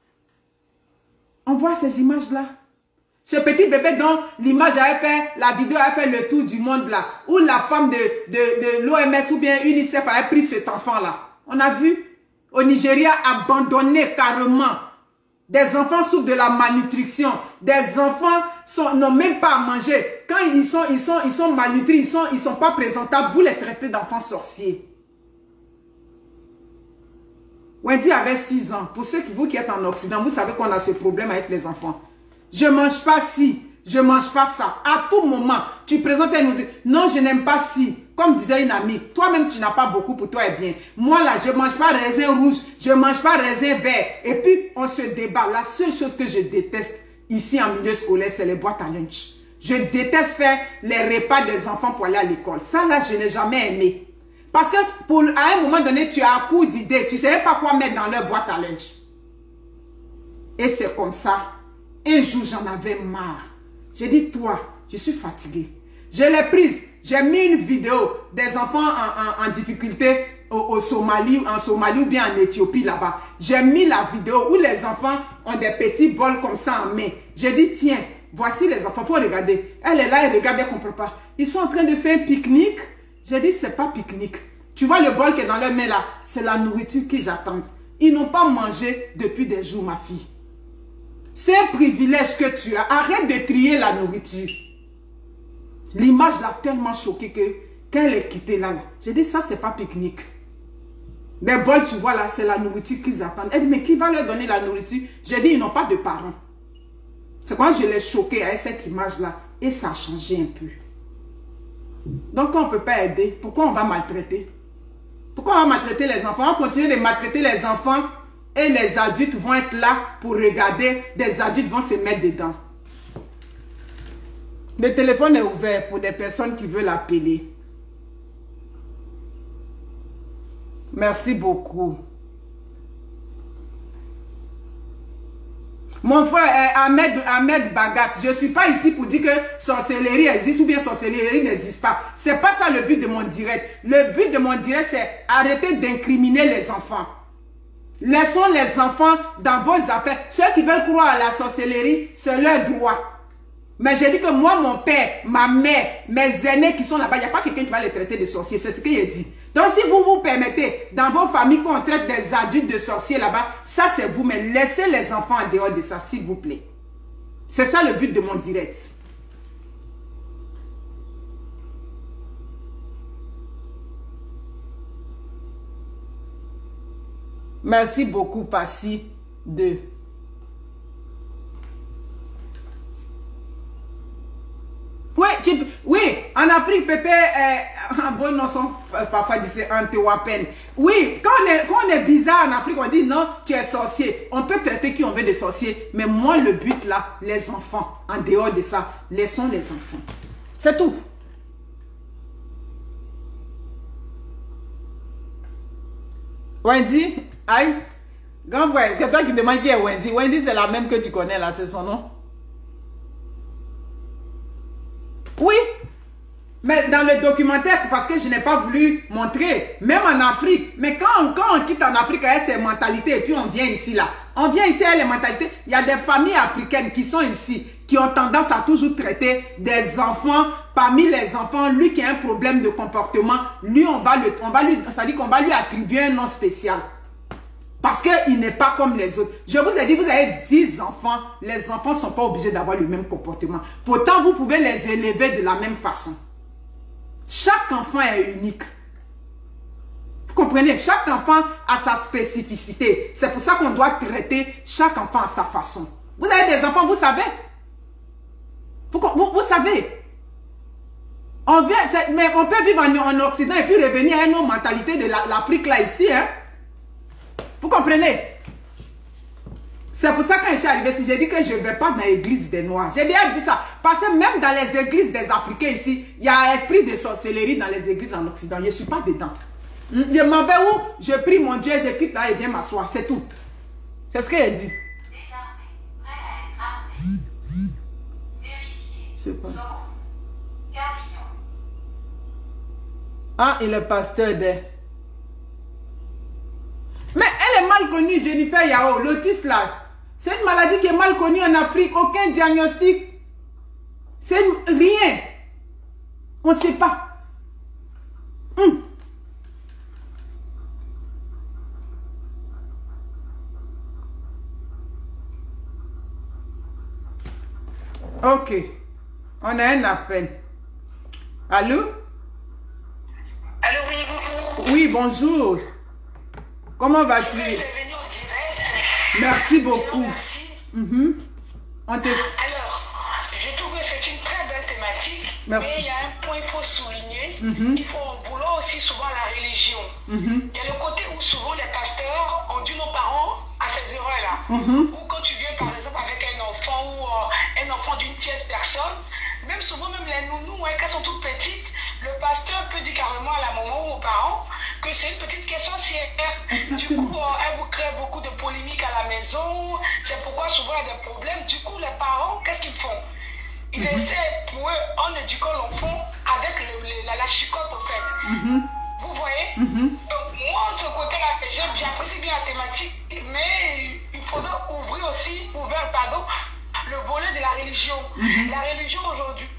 [SPEAKER 1] On voit ces images-là. Ce petit bébé dont l'image avait fait, la vidéo avait fait le tour du monde là, où la femme de l'OMS ou bien UNICEF avait pris cet enfant-là. On a vu, au Nigeria, abandonné carrément. Des enfants souffrent de la malnutrition. Des enfants n'ont même pas à manger. Quand ils sont malnutris, ils sont pas présentables, vous les traitez d'enfants sorciers. Wendy avait 6 ans. Pour ceux vous qui êtes en Occident, vous savez qu'on a ce problème avec les enfants. Je ne mange pas ci, je ne mange pas ça. À tout moment, tu présentes un autre. Non, je n'aime pas ci. Comme disait une amie, toi-même, tu n'as pas beaucoup pour toi et bien. Moi, là, je ne mange pas raisin rouge, je ne mange pas raisin vert. Et puis, on se débat. La seule chose que je déteste ici en milieu scolaire, c'est les boîtes à lunch. Je déteste faire les repas des enfants pour aller à l'école. Ça, là, je n'ai jamais aimé. Parce que, à un moment donné, tu as un coup d'idée. Tu ne savais pas quoi mettre dans leur boîte à lunch. Et c'est comme ça. Un jour, j'en avais marre. J'ai dit, toi, je suis fatiguée. Je l'ai prise. J'ai mis une vidéo des enfants en difficulté en Somalie ou bien en Éthiopie là-bas. J'ai mis la vidéo où les enfants ont des petits bols comme ça en main. J'ai dit, tiens, voici les enfants, il faut regarder. Elle est là, elle regarde, elle ne comprend pas. Ils sont en train de faire un pique-nique. J'ai dit, c'est pas pique-nique. Tu vois le bol qui est dans leur main là, c'est la nourriture qu'ils attendent. Ils n'ont pas mangé depuis des jours, ma fille. C'est un privilège que tu as. Arrête de trier la nourriture. L'image l'a tellement choquée que quand elle est quittée là, j'ai dit ça c'est pas pique-nique. Les bols tu vois là, c'est la nourriture qu'ils attendent. Elle dit mais qui va leur donner la nourriture? J'ai dit ils n'ont pas de parents. C'est quand je l'ai choquée avec cette image là et ça a changé un peu. Donc on ne peut pas aider, pourquoi on va maltraiter? Pourquoi on va maltraiter les enfants? On va continuer de maltraiter les enfants et les adultes vont être là pour regarder, des adultes vont se mettre dedans. Le téléphone est ouvert pour des personnes qui veulent appeler. Merci beaucoup. Mon frère Ahmed Bagat, je ne suis pas ici pour dire que sorcellerie existe ou bien sorcellerie n'existe pas. Ce n'est pas ça le but de mon direct. Le but de mon direct, c'est arrêter d'incriminer les enfants. Laissons les enfants dans vos affaires. Ceux qui veulent croire à la sorcellerie, c'est leur droit. Mais j'ai dit que moi, mon père, ma mère, mes aînés qui sont là-bas, il n'y a pas quelqu'un qui va les traiter de sorciers. C'est ce que j'ai dit. Donc si vous vous permettez, dans vos familles qu'on traite des adultes de sorciers là-bas, ça c'est vous. Mais laissez les enfants en dehors de ça, s'il vous plaît. C'est ça le but de mon direct. Merci beaucoup, Passy 2. Oui, en Afrique, Pépé, bon, non, sont parfois dit c'est anti-wapen. Oui, quand on est bizarre en Afrique, on dit non, tu es sorcier. On peut traiter qui on veut de sorcier, mais moi, le but là, les enfants, en dehors de ça, laissons les enfants. C'est tout. Wendy, aïe, grand frère, c'est toi qui demandes qui est Wendy. Wendy, c'est la même que tu connais là, c'est son nom. Oui. Mais dans le documentaire, c'est parce que je n'ai pas voulu montrer. Même en Afrique. Mais quand on quitte en Afrique avec ces mentalités et puis on vient ici là. On vient ici avec les mentalités. Il y a des familles africaines qui sont ici, qui ont tendance à toujours traiter des enfants. Parmi les enfants, lui qui a un problème de comportement, lui c'est-à-dire qu'on va lui attribuer un nom spécial. Parce qu'il n'est pas comme les autres. Je vous ai dit, vous avez 10 enfants. Les enfants ne sont pas obligés d'avoir le même comportement. Pourtant, vous pouvez les élever de la même façon. Chaque enfant est unique. Vous comprenez? Chaque enfant a sa spécificité. C'est pour ça qu'on doit traiter chaque enfant à sa façon. Vous avez des enfants, vous savez. Vous savez. Mais on peut vivre en Occident et puis revenir à une autre mentalité de l'Afrique là ici. Hein? Vous comprenez? C'est pour ça que quand je suis arrivé ici, j'ai dit que je ne vais pas dans l'église des Noirs. J'ai déjà dit ça. Parce que même dans les églises des Africains ici, il y a un esprit de sorcellerie dans les églises en Occident. Je ne suis pas dedans. Je m'en vais où? Je prie mon Dieu, je quitte là et viens m'asseoir. C'est tout. C'est ce qu'il dit. C'est pasteur. Ah, il est pasteur des... Mais elle est mal connue, Jennifer Yao, l'autisme là. C'est une maladie qui est mal connue en Afrique. Aucun diagnostic. C'est rien. On ne sait pas. Ok. On a un appel. Allô?
[SPEAKER 2] Allô, oui, bonjour.
[SPEAKER 1] Oui, bonjour. Comment vas-tu? Merci beaucoup.
[SPEAKER 2] Alors, je trouve que c'est une très belle thématique.
[SPEAKER 1] Merci.
[SPEAKER 2] Mais il y a un point qu'il faut souligner. Il faut vouloir aussi souvent la religion. Il y a le côté où souvent les pasteurs ont dû nos parents à ces erreurs-là. Ou quand tu viens par exemple avec un enfant ou un enfant d'une tierce personne, même souvent, même les nounous, quand elles sont toutes petites, le pasteur peut dire carrément à la maman ou aux parents que c'est une petite question sincère. Du coup, elle vous crée beaucoup de polémiques à la maison. C'est pourquoi souvent il y a des problèmes. Du coup, les parents, qu'est-ce qu'ils font? Ils essaient pour eux en éduquant l'enfant avec la chicotte au fait. Vous voyez? Donc moi, ce côté-là, j'apprécie bien la thématique, mais il faudrait ouvrir aussi, le volet de la religion. La religion aujourd'hui.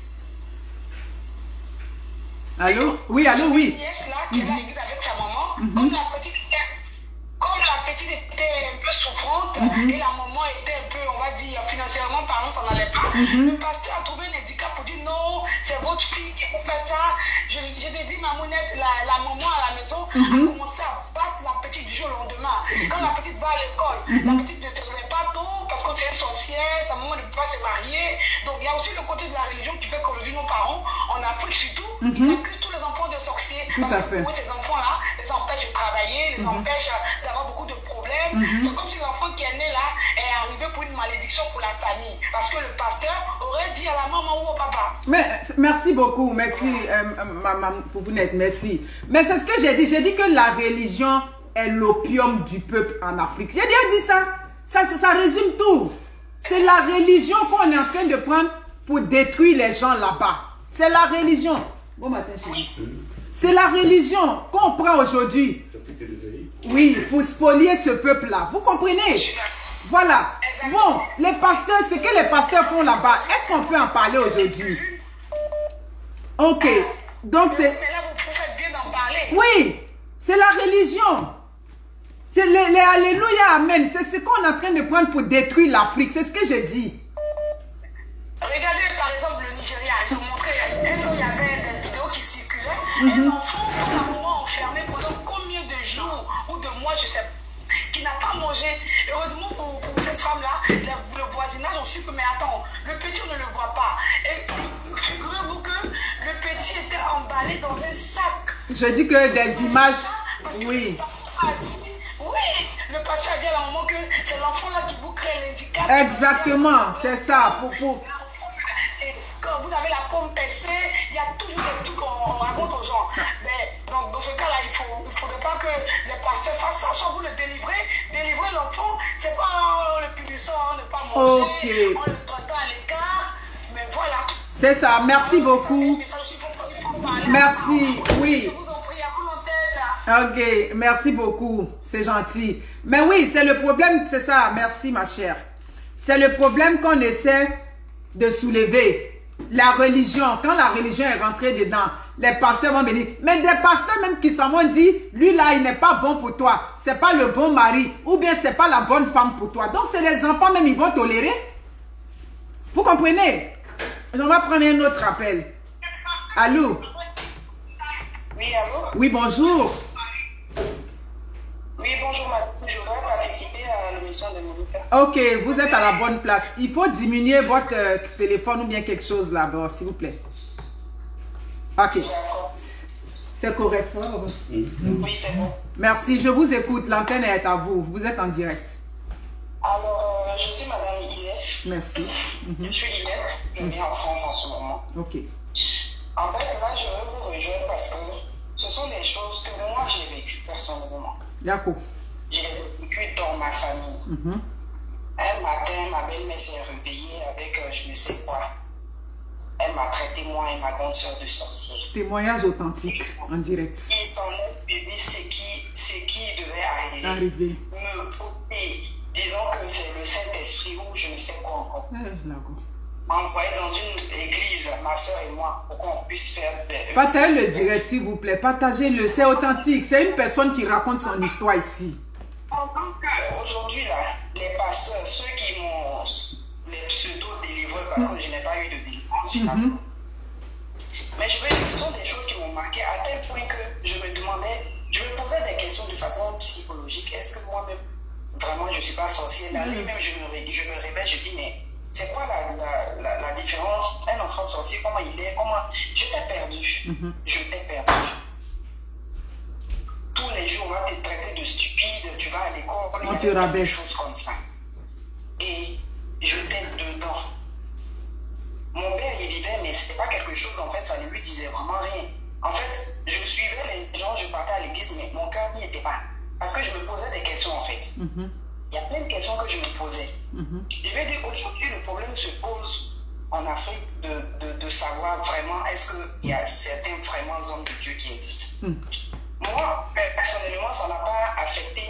[SPEAKER 1] Allô? Oui, allô, oui.
[SPEAKER 2] Une nièce là qui est à l'église avec sa maman, comme la petite était un peu souffrante et la maman était un peu, on va dire, financièrement parlant, ça n'allait pas. Le pasteur a trouvé un handicap pour dire non, c'est votre fille qui peut faire ça. Je lui ai dit, Mamounette, la maman à la maison a commencé à battre la petite du jour au lendemain. Quand la petite va à l'école, la petite ne se réveille pas tôt parce que c'est une sorcière, sa maman ne peut pas se marier. Donc il y a aussi le côté de la religion qui fait qu'aujourd'hui nos parents, en Afrique surtout, ils accusent tous les enfants de sorciers. Parce que pour eux, ces enfants-là, les empêchent de travailler, les empêchent d'avoir beaucoup de problèmes. C'est comme si l'enfant qui est né là est arrivé pour une malédiction pour la famille. Parce que le pasteur aurait dit à la maman ou au papa.
[SPEAKER 1] Mais merci beaucoup, merci maman Poupounette, merci. Mais c'est ce que j'ai dit. J'ai dit que la religion est l'opium du peuple en Afrique. J'ai déjà dit ça. Ça résume tout. C'est la religion qu'on est en train de prendre pour détruire les gens là-bas. C'est la religion. Bon matin, chérie. C'est la religion qu'on prend aujourd'hui. Oui, pour spolier ce peuple-là. Vous comprenez? Voilà. Bon, les pasteurs, ce que les pasteurs font là-bas, est-ce qu'on peut en parler aujourd'hui? Ok. Donc c'est... Oui, c'est la religion. C'est les Alléluia, Amen. C'est ce qu'on est en train de prendre pour détruire l'Afrique. C'est ce que je dis.
[SPEAKER 2] Regardez par exemple le Nigeria. Ils ont montré, il y avait des vidéos qui circulaient. Un enfant, sa maman enfermé pendant combien de jours ou de mois, je sais pas, qui n'a pas mangé. Heureusement pour cette femme-là, le voisinage ont su que, mais attends, le petit, on ne le voit pas. Et figurez-vous que le petit était emballé dans un sac.
[SPEAKER 1] Je dis que des images... Oui.
[SPEAKER 2] Oui, le pasteur a dit à la maman que c'est l'enfant là qui vous crée l'handicap.
[SPEAKER 1] Exactement, c'est ça.
[SPEAKER 2] Et quand vous avez la pomme percée, il y a toujours des trucs qu'on raconte aux gens. Mais donc, dans ce cas-là, il ne faudrait pas que les pasteurs fassent ça. Soit vous le délivrer l'enfant, c'est pas le punissant, ne pas manger, en le traitant à l'écart. Mais voilà.
[SPEAKER 1] C'est ça, merci beaucoup. Merci, oui. Ok, merci beaucoup, c'est gentil. Mais oui, c'est le problème, c'est ça, merci ma chère. C'est le problème qu'on essaie de soulever. La religion, quand la religion est rentrée dedans, les pasteurs vont venir. Mais des pasteurs même qui s'en vont dire, lui là, il n'est pas bon pour toi. C'est pas le bon mari, ou bien c'est pas la bonne femme pour toi. Donc c'est les enfants même, ils vont tolérer. Vous comprenez? On va prendre un autre appel. Allô?
[SPEAKER 2] Oui, allô?
[SPEAKER 1] Oui, bonjour.
[SPEAKER 2] Oui, bonjour, madame. Je voudrais participer à l'émission de Monica.
[SPEAKER 1] Ok, vous êtes à la bonne place. Il faut diminuer votre téléphone ou bien quelque chose là-bas, s'il vous plaît. Ok. C'est correct, ça?
[SPEAKER 2] Oui, c'est bon.
[SPEAKER 1] Merci, je vous écoute. L'antenne est à vous. Vous êtes en direct.
[SPEAKER 2] Alors, je suis madame Inès.
[SPEAKER 1] Merci.
[SPEAKER 2] Je suis Inès. Je vis en France en ce moment.
[SPEAKER 1] Ok.
[SPEAKER 2] En fait, là, je veux vous rejoindre parce que ce sont des choses que moi, j'ai vécues personnellement.
[SPEAKER 1] D'accord.
[SPEAKER 2] J'ai vécu dans ma famille. Un matin, ma belle-mère s'est réveillée avec je ne sais quoi. Elle m'a traité, moi et ma grande soeur, de sorcière.
[SPEAKER 1] Témoignage authentique, en direct.
[SPEAKER 2] Il s'en est suivi ce qui devait arriver. Me poser, disons que c'est le Saint-Esprit ou je ne sais quoi encore. M'envoyer dans une église, ma soeur et moi, pour qu'on puisse faire des...
[SPEAKER 1] Partagez le direct, s'il vous plaît. Partagez-le, c'est authentique. C'est une personne qui raconte son histoire ici.
[SPEAKER 2] Aujourd'hui, là, les pasteurs, ceux qui m'ont les pseudo-délivrés, parce que je n'ai pas eu de délivrance finalement. Mais je veux dire, ce sont des choses qui m'ont marqué à tel point que je me demandais, je me posais des questions de façon psychologique. Est-ce que moi-même, vraiment, je ne suis pas sorcière? La nuit même, je me réveille, je dis, mais c'est quoi la différence? Un enfant sorcier, comment il est? Comment... Je t'ai perdu. Je t'ai perdu. Tous les jours, on va te traiter de stupide, tu vas à l'école,
[SPEAKER 1] on te rabaisse.
[SPEAKER 2] Des choses comme ça. Et je t'ai dedans. Mon père, il vivait, mais c'était pas quelque chose, en fait, ça ne lui disait vraiment rien. En fait, je suivais les gens, je partais à l'église, mais mon cœur n'y était pas. Parce que je me posais des questions, en fait. Il y a plein de questions que je me posais. Je vais dire, aujourd'hui, le problème se pose en Afrique de savoir vraiment, est-ce qu'il y a certains vraiment hommes de Dieu qui existent. Moi, personnellement, ça n'a pas affecté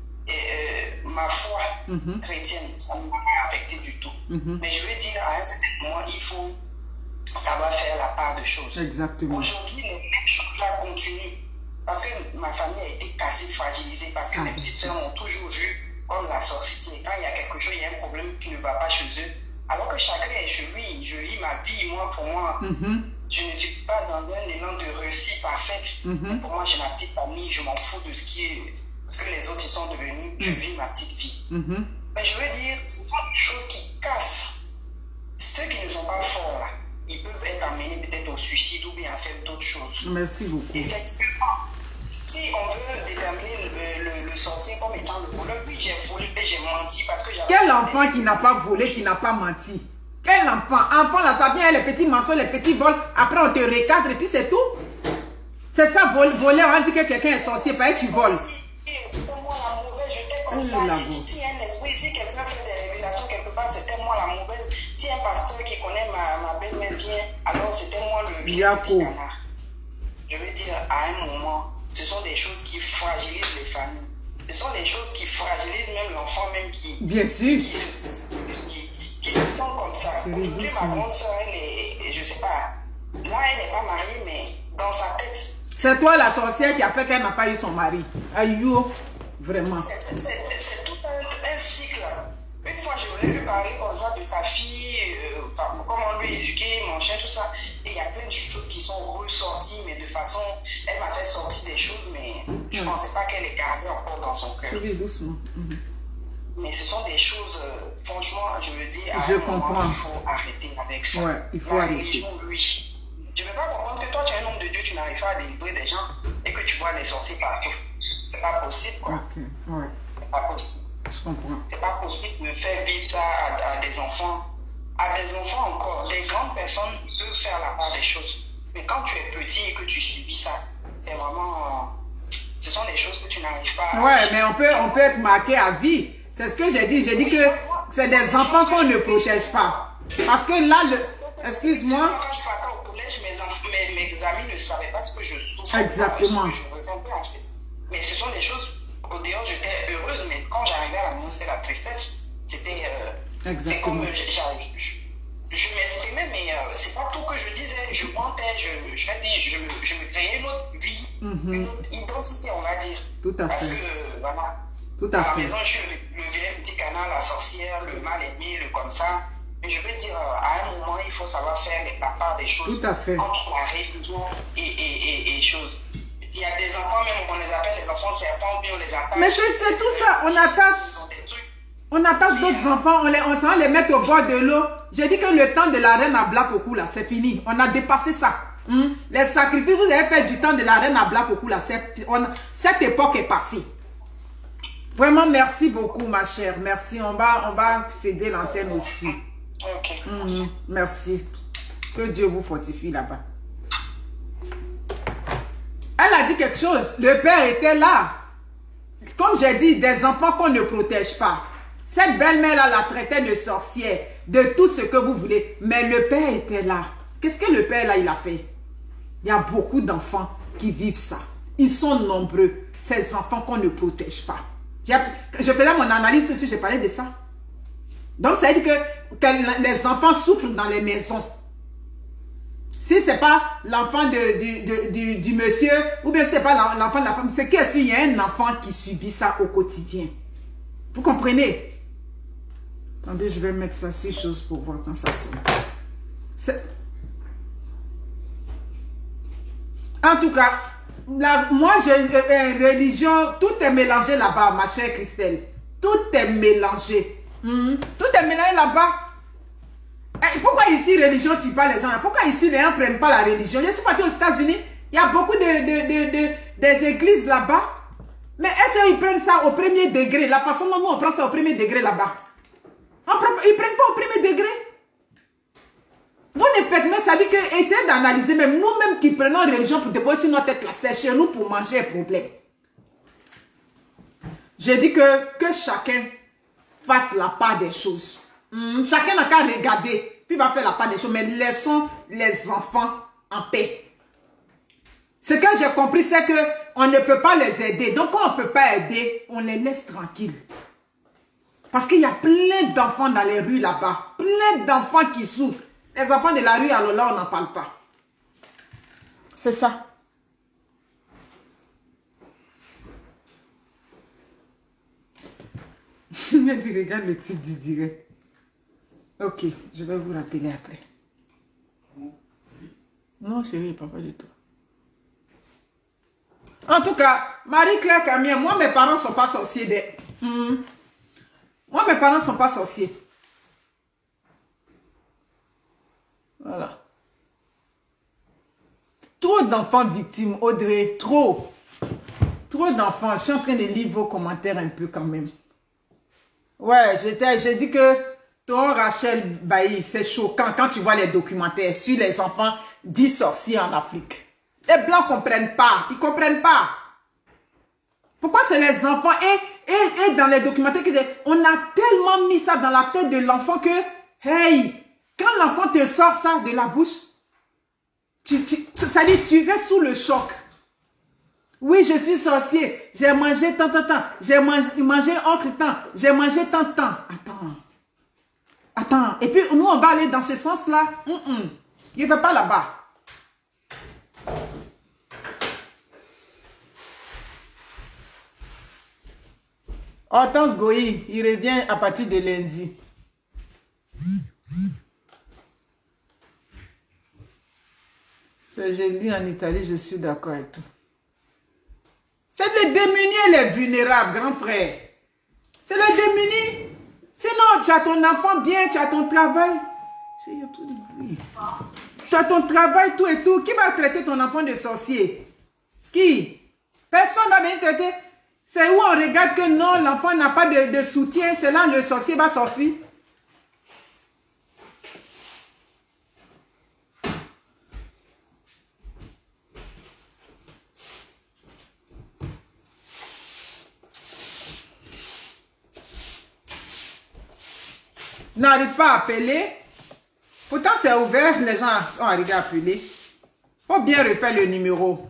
[SPEAKER 2] ma foi chrétienne. Ça ne m'a pas affecté du tout. Mais je veux dire, à un certain moment, il faut savoir faire la part de choses.
[SPEAKER 1] Exactement.
[SPEAKER 2] Aujourd'hui, les mêmes choses-là continuent. Parce que ma famille a été cassée, fragilisée, parce que mes petites sœurs m'ont toujours vu comme la sorcière. Quand il y a quelque chose, il y a un problème qui ne va pas chez eux. Alors que chacun est chez lui. Je vis ma vie, moi, pour moi. Je ne suis pas dans un élan de réussite parfaite. Pour moi, j'ai ma petite famille, je m'en fous de ce que les autres y sont devenus. Je vis ma petite vie. Mais je veux dire, ce sont des choses qui cassent. Ceux qui ne sont pas forts, là, ils peuvent être amenés peut-être au suicide ou bien à faire d'autres choses.
[SPEAKER 1] Merci beaucoup.
[SPEAKER 2] Effectivement, si on veut déterminer le sorcier comme étant le voleur, oui, j'ai volé, j'ai menti parce que j'avais...
[SPEAKER 1] Quel enfant qui n'a pas volé, qui n'a pas menti? Quel enfant? Enfant là, ça vient, les petits mensonges, les petits vols. Après, on te recadre et puis c'est tout. C'est ça, voler, on dit que quelqu'un est sorcier, pas tu voles.
[SPEAKER 2] C'était moi la mauvaise, j'étais comme ça. Si un esprit, si quelqu'un fait des révélations quelque part, c'était moi la mauvaise. Si un pasteur qui connaît ma belle-mère bien, alors c'était moi le bien petit canard. Je veux dire, à un moment, ce sont des choses qui fragilisent les familles. Ce sont des choses qui fragilisent même l'enfant même qui...
[SPEAKER 1] Bien sûr.
[SPEAKER 2] Qui se sent comme ça. Aujourd'hui, ma grande soeur, elle est, je sais pas, là, elle n'est pas mariée, mais dans sa tête...
[SPEAKER 1] C'est toi la sorcière qui a fait qu'elle n'a pas eu son mari. Aïe, vraiment.
[SPEAKER 2] C'est tout un cycle. Une fois, je voulais lui parler comme ça de sa fille, comment lui éduquer, mon chien, tout ça. Et il y a plein de choses qui sont ressorties, mais de façon... Elle m'a fait sortir des choses, mais je ne pensais pas qu'elle les gardait encore dans son cœur.
[SPEAKER 1] Oui, doucement.
[SPEAKER 2] Mais ce sont des choses, franchement, je veux dire,
[SPEAKER 1] je comprends.
[SPEAKER 2] Il faut arrêter avec ça.
[SPEAKER 1] Ouais, il faut arrêter.
[SPEAKER 2] Religion, oui. Je ne peux pas comprendre que toi, tu es un homme de Dieu, tu n'arrives pas à délivrer des gens et que tu vois les sorciers partout. C'est pas possible, quoi.
[SPEAKER 1] Ok, ouais.
[SPEAKER 2] C'est pas possible.
[SPEAKER 1] Je comprends.
[SPEAKER 2] C'est pas possible de faire vivre ça à des enfants. À des enfants encore. Des grandes personnes peuvent faire la part des choses. Mais quand tu es petit et que tu subis ça, c'est vraiment... ce sont des choses que tu n'arrives pas à...
[SPEAKER 1] Ouais, mais on peut être marqué à vie. C'est ce que j'ai dit. J'ai dit que c'est des enfants qu'on ne protège pas. Parce que là, Excuse-moi.
[SPEAKER 2] Quand je partais au collège, mes amis ne savaient pas ce que je souffrais.
[SPEAKER 1] Exactement.
[SPEAKER 2] Ce que je ressentais en fait. Mais ce sont des choses, au dehors j'étais heureuse, mais quand j'arrivais à la maison, c'était la tristesse. C'était... c'est comme je m'exprimais, mais c'est pas tout que je disais. Je mentais, je me créais une autre vie, une autre identité, on va dire.
[SPEAKER 1] Tout à fait.
[SPEAKER 2] Parce que, voilà,
[SPEAKER 1] tout à
[SPEAKER 2] la
[SPEAKER 1] fait.
[SPEAKER 2] maison, je suis le vieux petit canard, la sorcière, le mal aimé, le comme ça. Mais je veux dire, à un moment, il faut savoir faire la part des choses.
[SPEAKER 1] Tout à fait.
[SPEAKER 2] Entre la religion et choses. Il y a des enfants, même on les appelle les enfants serpents, bien on les attache.
[SPEAKER 1] Mais c'est tout ça, on attache d'autres enfants, on s'en les mettre au bord de l'eau. J'ai dit que le temps de la reine à Blapokou, là, c'est fini. On a dépassé ça. Les sacrifices, vous avez fait du temps de la reine à Blapokou, là, cette époque est passée. Vraiment, merci beaucoup, ma chère. Merci, on va céder l'antenne aussi.
[SPEAKER 2] Ok.
[SPEAKER 1] Merci. Que Dieu vous fortifie là-bas. Elle a dit quelque chose. Le père était là. Comme j'ai dit, des enfants qu'on ne protège pas. Cette belle-mère-là la traitait de sorcière, de tout ce que vous voulez. Mais le père était là. Qu'est-ce que le père là, il a fait? Il y a beaucoup d'enfants qui vivent ça. Ils sont nombreux, ces enfants qu'on ne protège pas. Je faisais mon analyse dessus, j'ai parlé de ça. Donc, ça veut dire que les enfants souffrent dans les maisons. Si ce n'est pas l'enfant du monsieur, ou bien ce n'est pas l'enfant de la femme, c'est qu'il y a un enfant qui subit ça au quotidien. Vous comprenez? Attendez, je vais mettre ça sur chose pour voir quand ça sonne. En tout cas, moi, religion, tout est mélangé là-bas, ma chère Christelle. Tout est mélangé. Tout est mélangé là-bas. Pourquoi ici, religion, tu parles les gens? Pourquoi ici, les gens ne prennent pas la religion? Je suis partie aux États-Unis, il y a beaucoup des églises là-bas. Mais est-ce qu'ils prennent ça au premier degré? La façon dont nous, on prend ça au premier degré là-bas. Ils ne prennent pas au premier degré. Vous ne faites même, ça dit que essayez d'analyser, même nous-mêmes qui prenons religion pour déposer sur notre tête, c'est chez nous pour manger un problème. Je dis que chacun fasse la part des choses. Chacun n'a qu'à regarder, puis va faire la part des choses, mais laissons les enfants en paix. Ce que j'ai compris, c'est qu'on ne peut pas les aider. Donc, quand on ne peut pas aider, on les laisse tranquilles. Parce qu'il y a plein d'enfants dans les rues là-bas. Plein d'enfants qui souffrent. Les enfants de la rue, alors là, on n'en parle pas. C'est ça. Regarde le titre du direct. Ok, je vais vous rappeler après. Non, chérie, papa de toi. En tout cas, Marie-Claire Camille, moi, mes parents ne sont pas sorciers. Moi, mes parents ne sont pas sorciers. Voilà. Trop d'enfants victimes, Audrey. Trop. Trop d'enfants. Je suis en train de lire vos commentaires un peu quand même. Ouais, j'ai dit que toi, Rachel Bailly, c'est choquant quand tu vois les documentaires sur les enfants dits sorciers en Afrique. Les Blancs ne comprennent pas. Ils ne comprennent pas. Pourquoi c'est les enfants et dans les documentaires, on a tellement mis ça dans la tête de l'enfant que, hey, quand l'enfant te sort ça de la bouche, ça dit, tu restes sous le choc. Oui, je suis sorcier. J'ai mangé tant. J'ai mangé oncle tant. J'ai mangé tant. Attends. Et puis, nous, on va aller dans ce sens-là. Il ne va pas là-bas. Hortense Goyi, il revient à partir de lundi. Je lis en Italie, je suis d'accord avec tout. C'est les démunis et les vulnérables, grand frère. C'est les démunis. Sinon, tu as ton enfant bien, tu as ton travail. Il y a tout de bruit. Tu as ton travail, tout et tout. Qui va traiter ton enfant de sorcier? Qui? Personne ne va bien traiter. C'est où on regarde que non, l'enfant n'a pas de soutien. C'est là le sorcier va sortir. N'arrive pas à appeler. Pourtant, c'est ouvert, les gens sont arrivés à appeler. Faut bien refaire le numéro.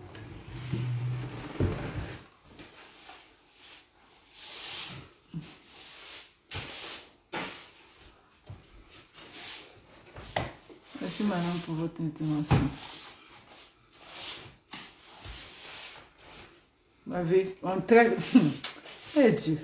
[SPEAKER 1] Merci madame pour votre intervention. On traite... Eh Dieu.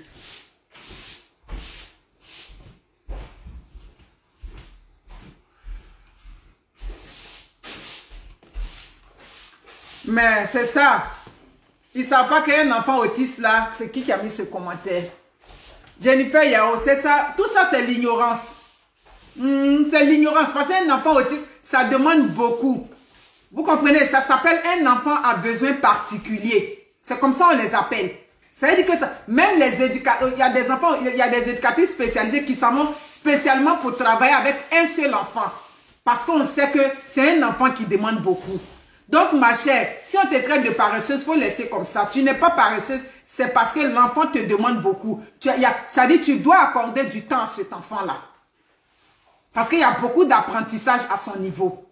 [SPEAKER 1] Mais c'est ça. Ils ne savent pas qu'il y a un enfant autiste là. C'est qui a mis ce commentaire? Jennifer Yao, c'est ça. Tout ça, c'est l'ignorance. C'est l'ignorance. Parce qu'un enfant autiste, ça demande beaucoup. Vous comprenez? Ça s'appelle un enfant à besoin particulier. C'est comme ça on les appelle. Ça veut dire que ça, même les éducateurs, il y a des enfants, il y a des éducateurs spécialisés qui s'en vont spécialement pour travailler avec un seul enfant. Parce qu'on sait que c'est un enfant qui demande beaucoup. Donc, ma chère, si on te traite de paresseuse, il faut laisser comme ça. Tu n'es pas paresseuse, c'est parce que l'enfant te demande beaucoup. Ça dit que tu dois accorder du temps à cet enfant-là. Parce qu'il y a beaucoup d'apprentissage à son niveau.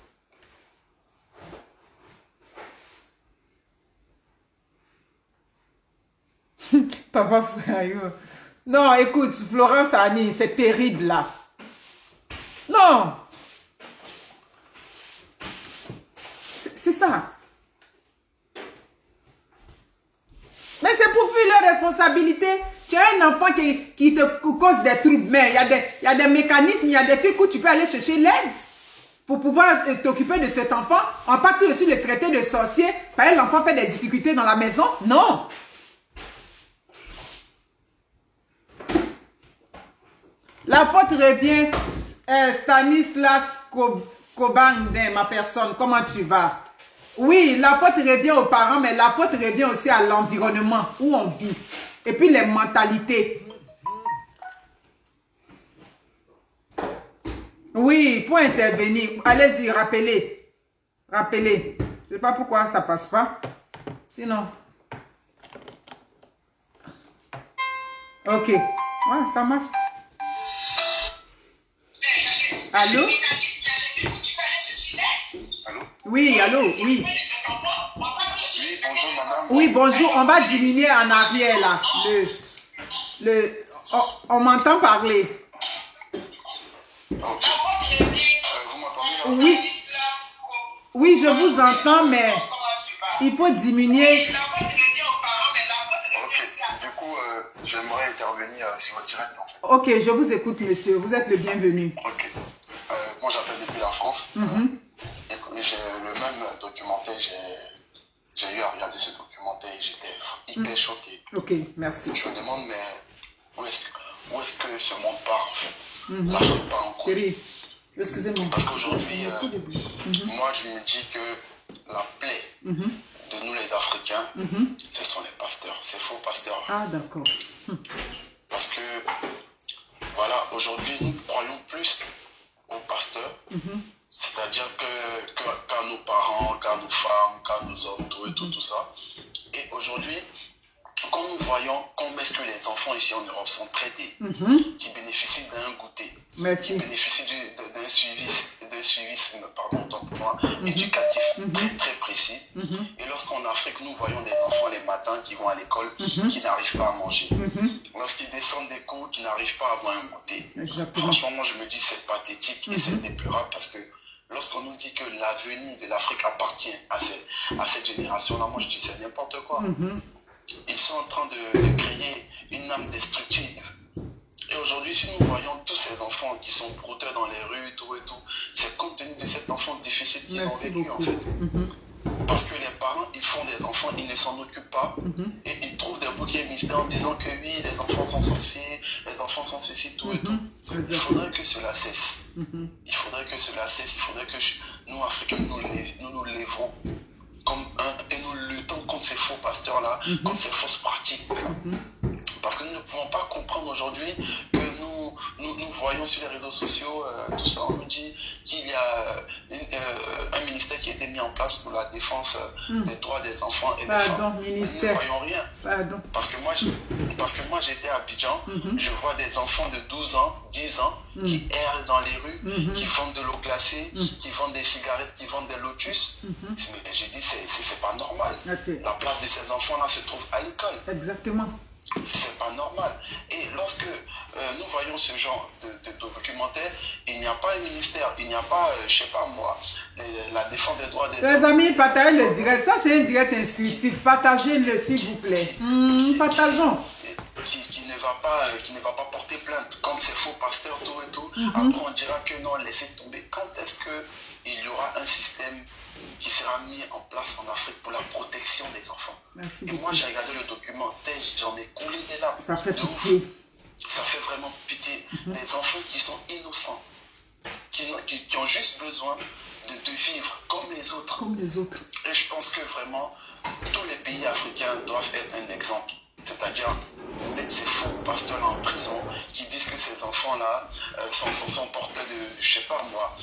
[SPEAKER 1] Papa, non, écoute, Florence Annie, c'est terrible là. Non. C'est ça. Mais c'est pour fuir leur responsabilité. Tu as un enfant qui te cause des troubles. Mais il y a des mécanismes, il y a des trucs où tu peux aller chercher l'aide pour pouvoir t'occuper de cet enfant. On part tout dessus le traité de sorcier. Parce que l'enfant fait des difficultés dans la maison. Non. La faute revient Stanislas Kobandin, ma personne. Comment tu vas? Oui, la faute revient aux parents, mais la faute revient aussi à l'environnement où on vit. Et puis les mentalités. Oui, il faut intervenir. Allez-y, rappelez. Rappelez. Je ne sais pas pourquoi ça ne passe pas. Sinon. Ok. Ouais, ça marche. Allô?
[SPEAKER 4] Allô?
[SPEAKER 1] Oui, allô, oui.
[SPEAKER 4] Oui, bonjour madame.
[SPEAKER 1] Oui, bonjour. On va diminuer en arrière là. On m'entend parler.
[SPEAKER 4] Vous m'entendez là?
[SPEAKER 1] Oui. Oui, je vous entends, mais il faut diminuer.
[SPEAKER 4] Ok, du coup, j'aimerais intervenir sur votre direct en fait.
[SPEAKER 1] Ok, je vous écoute, monsieur. Vous êtes le bienvenu.
[SPEAKER 4] Ok. Moi, j'appelle depuis la France. Et j'ai le même documentaire, j'ai eu à regarder ce documentaire et j'étais hyper choqué.
[SPEAKER 1] Ok, merci.
[SPEAKER 4] Je me demande, mais où est-ce que ce monde part en fait? L'argent part en quoi?
[SPEAKER 1] Chérie, excusez-moi.
[SPEAKER 4] Parce qu'aujourd'hui, moi, je me dis que la plaie de nous les Africains, ce sont les pasteurs, ces faux pasteurs.
[SPEAKER 1] Ah, d'accord.
[SPEAKER 4] Parce que, voilà, aujourd'hui, nous croyons plus aux pasteurs, c'est-à-dire qu'à nos parents, qu'à nos femmes, qu'à nos hommes, tout ça. Et aujourd'hui, quand nous voyons comment est-ce que les enfants ici en Europe sont traités, qui bénéficient d'un goûter, qui bénéficient d'un suivisme, pardon, tant pour moi, éducatif très très précis. Et lorsqu'en Afrique, nous voyons des enfants les matins qui vont à l'école, qui n'arrivent pas à manger. Lorsqu'ils descendent des cours, qui n'arrivent pas à avoir un goûter. Franchement, moi je me dis c'est pathétique et c'est déplorable parce que lorsqu'on nous dit que l'avenir de l'Afrique appartient à cette génération-là, moi je dis c'est n'importe quoi. Ils sont en train de créer une âme destructive. Et aujourd'hui, si nous voyons tous ces enfants qui sont brouteurs dans les rues, tout et tout, c'est compte tenu de cette enfance difficile qu'ils ont vécu en fait. Parce que les parents, ils font des enfants, ils ne s'en occupent pas, et ils trouvent des bouquets mystères en disant que oui, les enfants sont sorciers, les enfants sont ceci, tout et tout. Il faudrait que cela cesse. Il faudrait que cela cesse, il faudrait que nous, Africains, nous nous lèverons et nous luttons contre ces faux pasteurs-là, contre ces fausses pratiques. Parce que nous ne pouvons pas comprendre aujourd'hui que nous nous voyons sur les réseaux sociaux, tout ça, on nous dit qu'il y a un ministère qui a été mis en place pour la défense des droits des enfants et des femmes.
[SPEAKER 1] Ministère.
[SPEAKER 4] Nous ne voyons rien.
[SPEAKER 1] Pardon.
[SPEAKER 4] Parce que moi, j'étais à Abidjan, je vois des enfants de 12 ans, 10 ans, qui errent dans les rues, qui vendent de l'eau glacée, qui vendent des cigarettes, qui vendent des lotus. J'ai dit, c'est pas normal. La place de ces enfants-là se trouve à l'école.
[SPEAKER 1] Exactement.
[SPEAKER 4] C'est pas normal. Et lorsque nous voyons ce genre de documentaire, il n'y a pas un ministère, il n'y a pas, je sais pas moi, la défense des droits des
[SPEAKER 1] hommes. Les amis, partagez le direct. Ça, c'est un direct instructif. Partagez-le, s'il vous plaît. Partageons.
[SPEAKER 4] Qui ne va pas porter plainte quand c'est faux pasteur, tout et tout. Après, on dira que non, laissez tomber. Quand est-ce qu'il y aura un système qui sera mis en place en Afrique pour la protection des enfants?
[SPEAKER 1] Merci
[SPEAKER 4] beaucoup. Et moi, j'ai regardé le documentaire, j'en ai coulé des larmes.
[SPEAKER 1] Ça fait pitié.
[SPEAKER 4] Ça fait vraiment pitié. Des enfants qui sont innocents, qui ont juste besoin de vivre comme les autres.
[SPEAKER 1] Comme les autres.
[SPEAKER 4] Et je pense que vraiment, tous les pays africains doivent être un exemple. C'est-à-dire mettre ces faux pasteurs en prison qui disent que ces enfants-là sont porteurs de, je sais pas moi,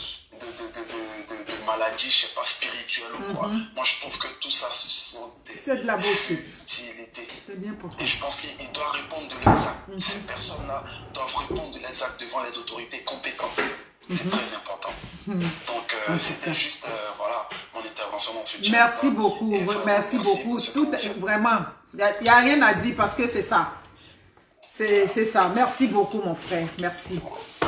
[SPEAKER 4] de maladies, je sais pas, spirituelles ou quoi. Moi, je trouve que tout ça, ce sont des...
[SPEAKER 1] C'est de la bullshit.
[SPEAKER 4] C'est bien pour toi. Et je pense qu'ils doivent répondre de leurs actes. Ces personnes-là doivent répondre de leurs actes devant les autorités compétentes. C'est très important. Donc, c'était juste, voilà, mon intervention dans ce chat.
[SPEAKER 1] Merci beaucoup. Merci beaucoup. Tout, vraiment, il n'y a rien à dire parce que c'est ça. C'est ça. Merci beaucoup, mon frère. Merci.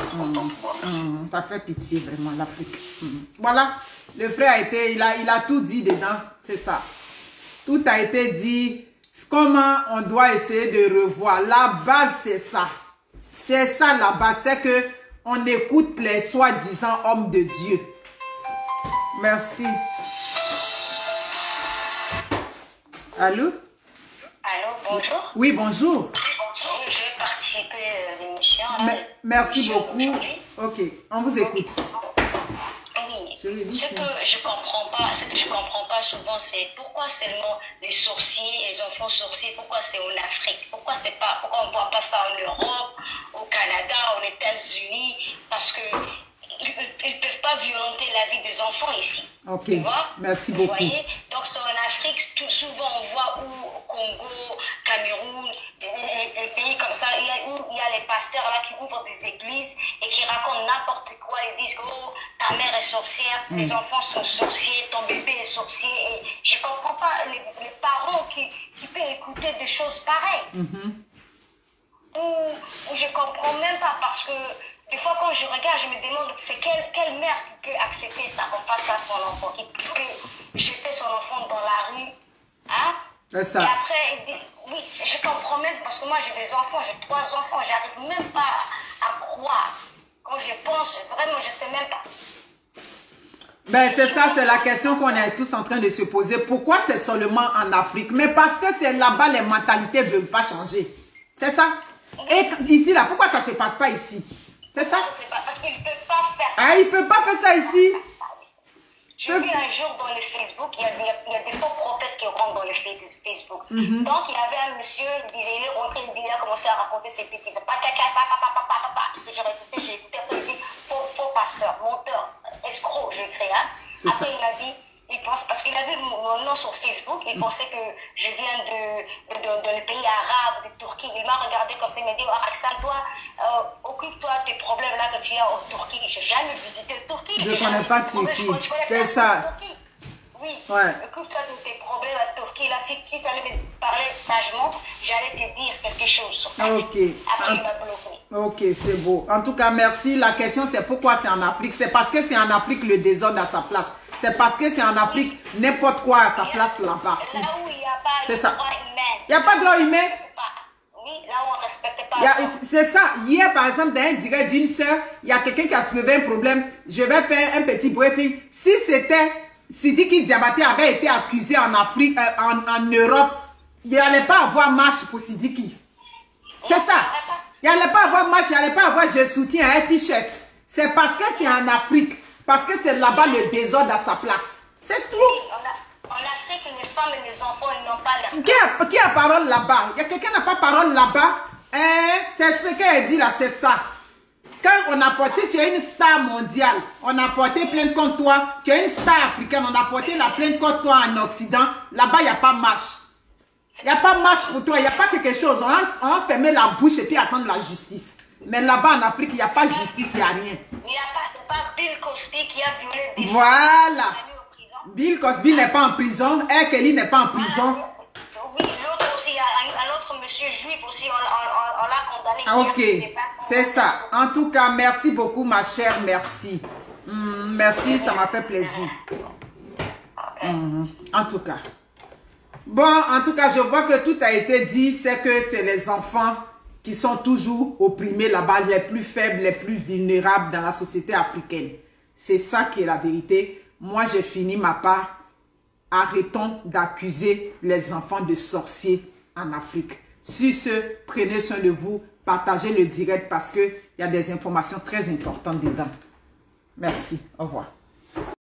[SPEAKER 1] Ça fait pitié, vraiment, l'Afrique. Voilà. Le frère a été, il a tout dit dedans. C'est ça. Tout a été dit. Comment on doit essayer de revoir. La base, c'est ça. C'est ça, la base. C'est que on écoute les soi-disant hommes de Dieu. Merci. Allô?
[SPEAKER 5] Allô, bonjour.
[SPEAKER 1] Oui, bonjour.
[SPEAKER 5] Je vais participer à l'émission.
[SPEAKER 1] Merci beaucoup. Ok, on vous écoute.
[SPEAKER 5] Oui. Ce que je comprends pas souvent, c'est pourquoi seulement les sorciers, les enfants sorciers, pourquoi c'est en Afrique? Pourquoi on ne voit pas ça en Europe, au Canada, aux États-Unis? Parce que ils ne peuvent pas violenter la vie des enfants ici.
[SPEAKER 1] Ok,
[SPEAKER 5] tu vois?
[SPEAKER 1] merci beaucoup.
[SPEAKER 5] Vous voyez? Donc c'est en Afrique, tout souvent on voit où, au Congo, Cameroun, les pays comme ça, il y a les pasteurs là qui ouvrent des églises et qui racontent n'importe quoi. Ils disent, oh, ta mère est sorcière, tes enfants sont sorciers, ton bébé est sorcier. Et je ne comprends pas les parents qui peuvent écouter des choses pareilles. Ou je ne comprends même pas parce que des fois, quand je regarde, je me demande c'est quelle mère qui peut accepter ça, qu'on fasse ça à son enfant, qui peut jeter son enfant dans la rue. Hein?
[SPEAKER 1] C'est ça.
[SPEAKER 5] Et après, oui, je comprends même, parce que moi j'ai des enfants, j'ai 3 enfants, j'arrive même pas à croire. Quand je pense, vraiment, je sais même pas.
[SPEAKER 1] Ben, c'est ça, c'est la question qu'on est tous en train de se poser. Pourquoi c'est seulement en Afrique? Mais parce que c'est là-bas, les mentalités ne veulent pas changer. C'est ça? Et ici, là, pourquoi ça ne se passe pas ici? C'est ça?
[SPEAKER 5] Parce qu'ils ne peuvent pas faire ça.
[SPEAKER 1] Ah, ils ne peuvent pas faire ça ici.
[SPEAKER 5] J'ai vu un jour dans le Facebook, il y a des faux prophètes qui rentrent dans le Facebook. Donc, il y avait un monsieur, il est rentré, il a commencé à raconter ses bêtises. J'ai écouté, après il dit faux pasteur, menteur, escroc, j'ai écrit là. Après, il m'a dit, il pense, parce qu'il a vu mon nom sur Facebook, il pensait que je viens de le pays arabe, de Turquie. Il m'a regardé comme ça, il m'a dit, oh, Axel, toi, occupe-toi des problèmes là que tu as en Turquie. Je n'ai jamais visité la Turquie.
[SPEAKER 1] Je ne connais pas Turquie. C'est ça.
[SPEAKER 5] Oui,
[SPEAKER 1] ouais.
[SPEAKER 5] Occupe-toi de tes problèmes à Turquie. Là, si tu allais me parler sagement, j'allais te dire quelque chose.
[SPEAKER 1] Ok.
[SPEAKER 5] Après, il m'a bloqué.
[SPEAKER 1] Ok, c'est beau. En tout cas, merci. La question, c'est pourquoi c'est en Afrique. C'est parce que c'est en Afrique le désordre à sa place. C'est parce que c'est en Afrique n'importe quoi à sa place là-bas.
[SPEAKER 5] Là où il n'y a pas de droit humain.
[SPEAKER 1] Il n'y a pas de droit humain.
[SPEAKER 5] Oui, là où on ne respecte pas.
[SPEAKER 1] C'est ça. Hier, par exemple, dans un direct d'une soeur, il y a quelqu'un qui a soulevé un problème. Je vais faire un petit briefing. Si c'était Sidiki Diabaté avait été accusé en Afrique, en Europe, il n'y allait pas avoir marche pour Sidiki. C'est ça. Il n'y allait pas avoir marche, il n'y allait pas avoir je soutiens un t-shirt. C'est parce que c'est en Afrique. Parce que c'est là-bas le désordre à sa place. C'est tout.
[SPEAKER 5] En Afrique, les femmes et les enfants, ils n'ont pas la...
[SPEAKER 1] Qui a parole là-bas? Il y a quelqu'un qui n'a pas parole là-bas? C'est ce qu'elle dit là, c'est ça. Quand on a porté, tu es une star mondiale. On a porté plainte contre toi. Tu es une star africaine. On a porté la plainte contre toi en Occident. Là-bas, il n'y a pas marche. Il n'y a pas marche pour toi. Il n'y a pas quelque chose. On a fermé la bouche et puis attendre la justice. Mais là-bas, en Afrique, il n'y a pas de justice, il n'y a rien.
[SPEAKER 5] Il n'y a pas, c'est pas Bill Cosby qui a violé des gens.
[SPEAKER 1] Voilà. Bill Cosby n'est pas en prison. R. Kelly n'est pas en prison.
[SPEAKER 5] Oui, l'autre aussi, il y a un autre monsieur juif aussi, on l'a condamné.
[SPEAKER 1] Ah, ok, c'est ça. En tout cas, merci beaucoup, ma chère. Merci. Merci, ça m'a fait plaisir. En tout cas. Bon, en tout cas, je vois que tout a été dit. C'est que c'est les enfants qui sont toujours opprimés là-bas, les plus faibles, les plus vulnérables dans la société africaine. C'est ça qui est la vérité. Moi, j'ai fini ma part. Arrêtons d'accuser les enfants de sorciers en Afrique. Sur ce, prenez soin de vous, partagez le direct parce qu'il y a des informations très importantes dedans. Merci, au revoir.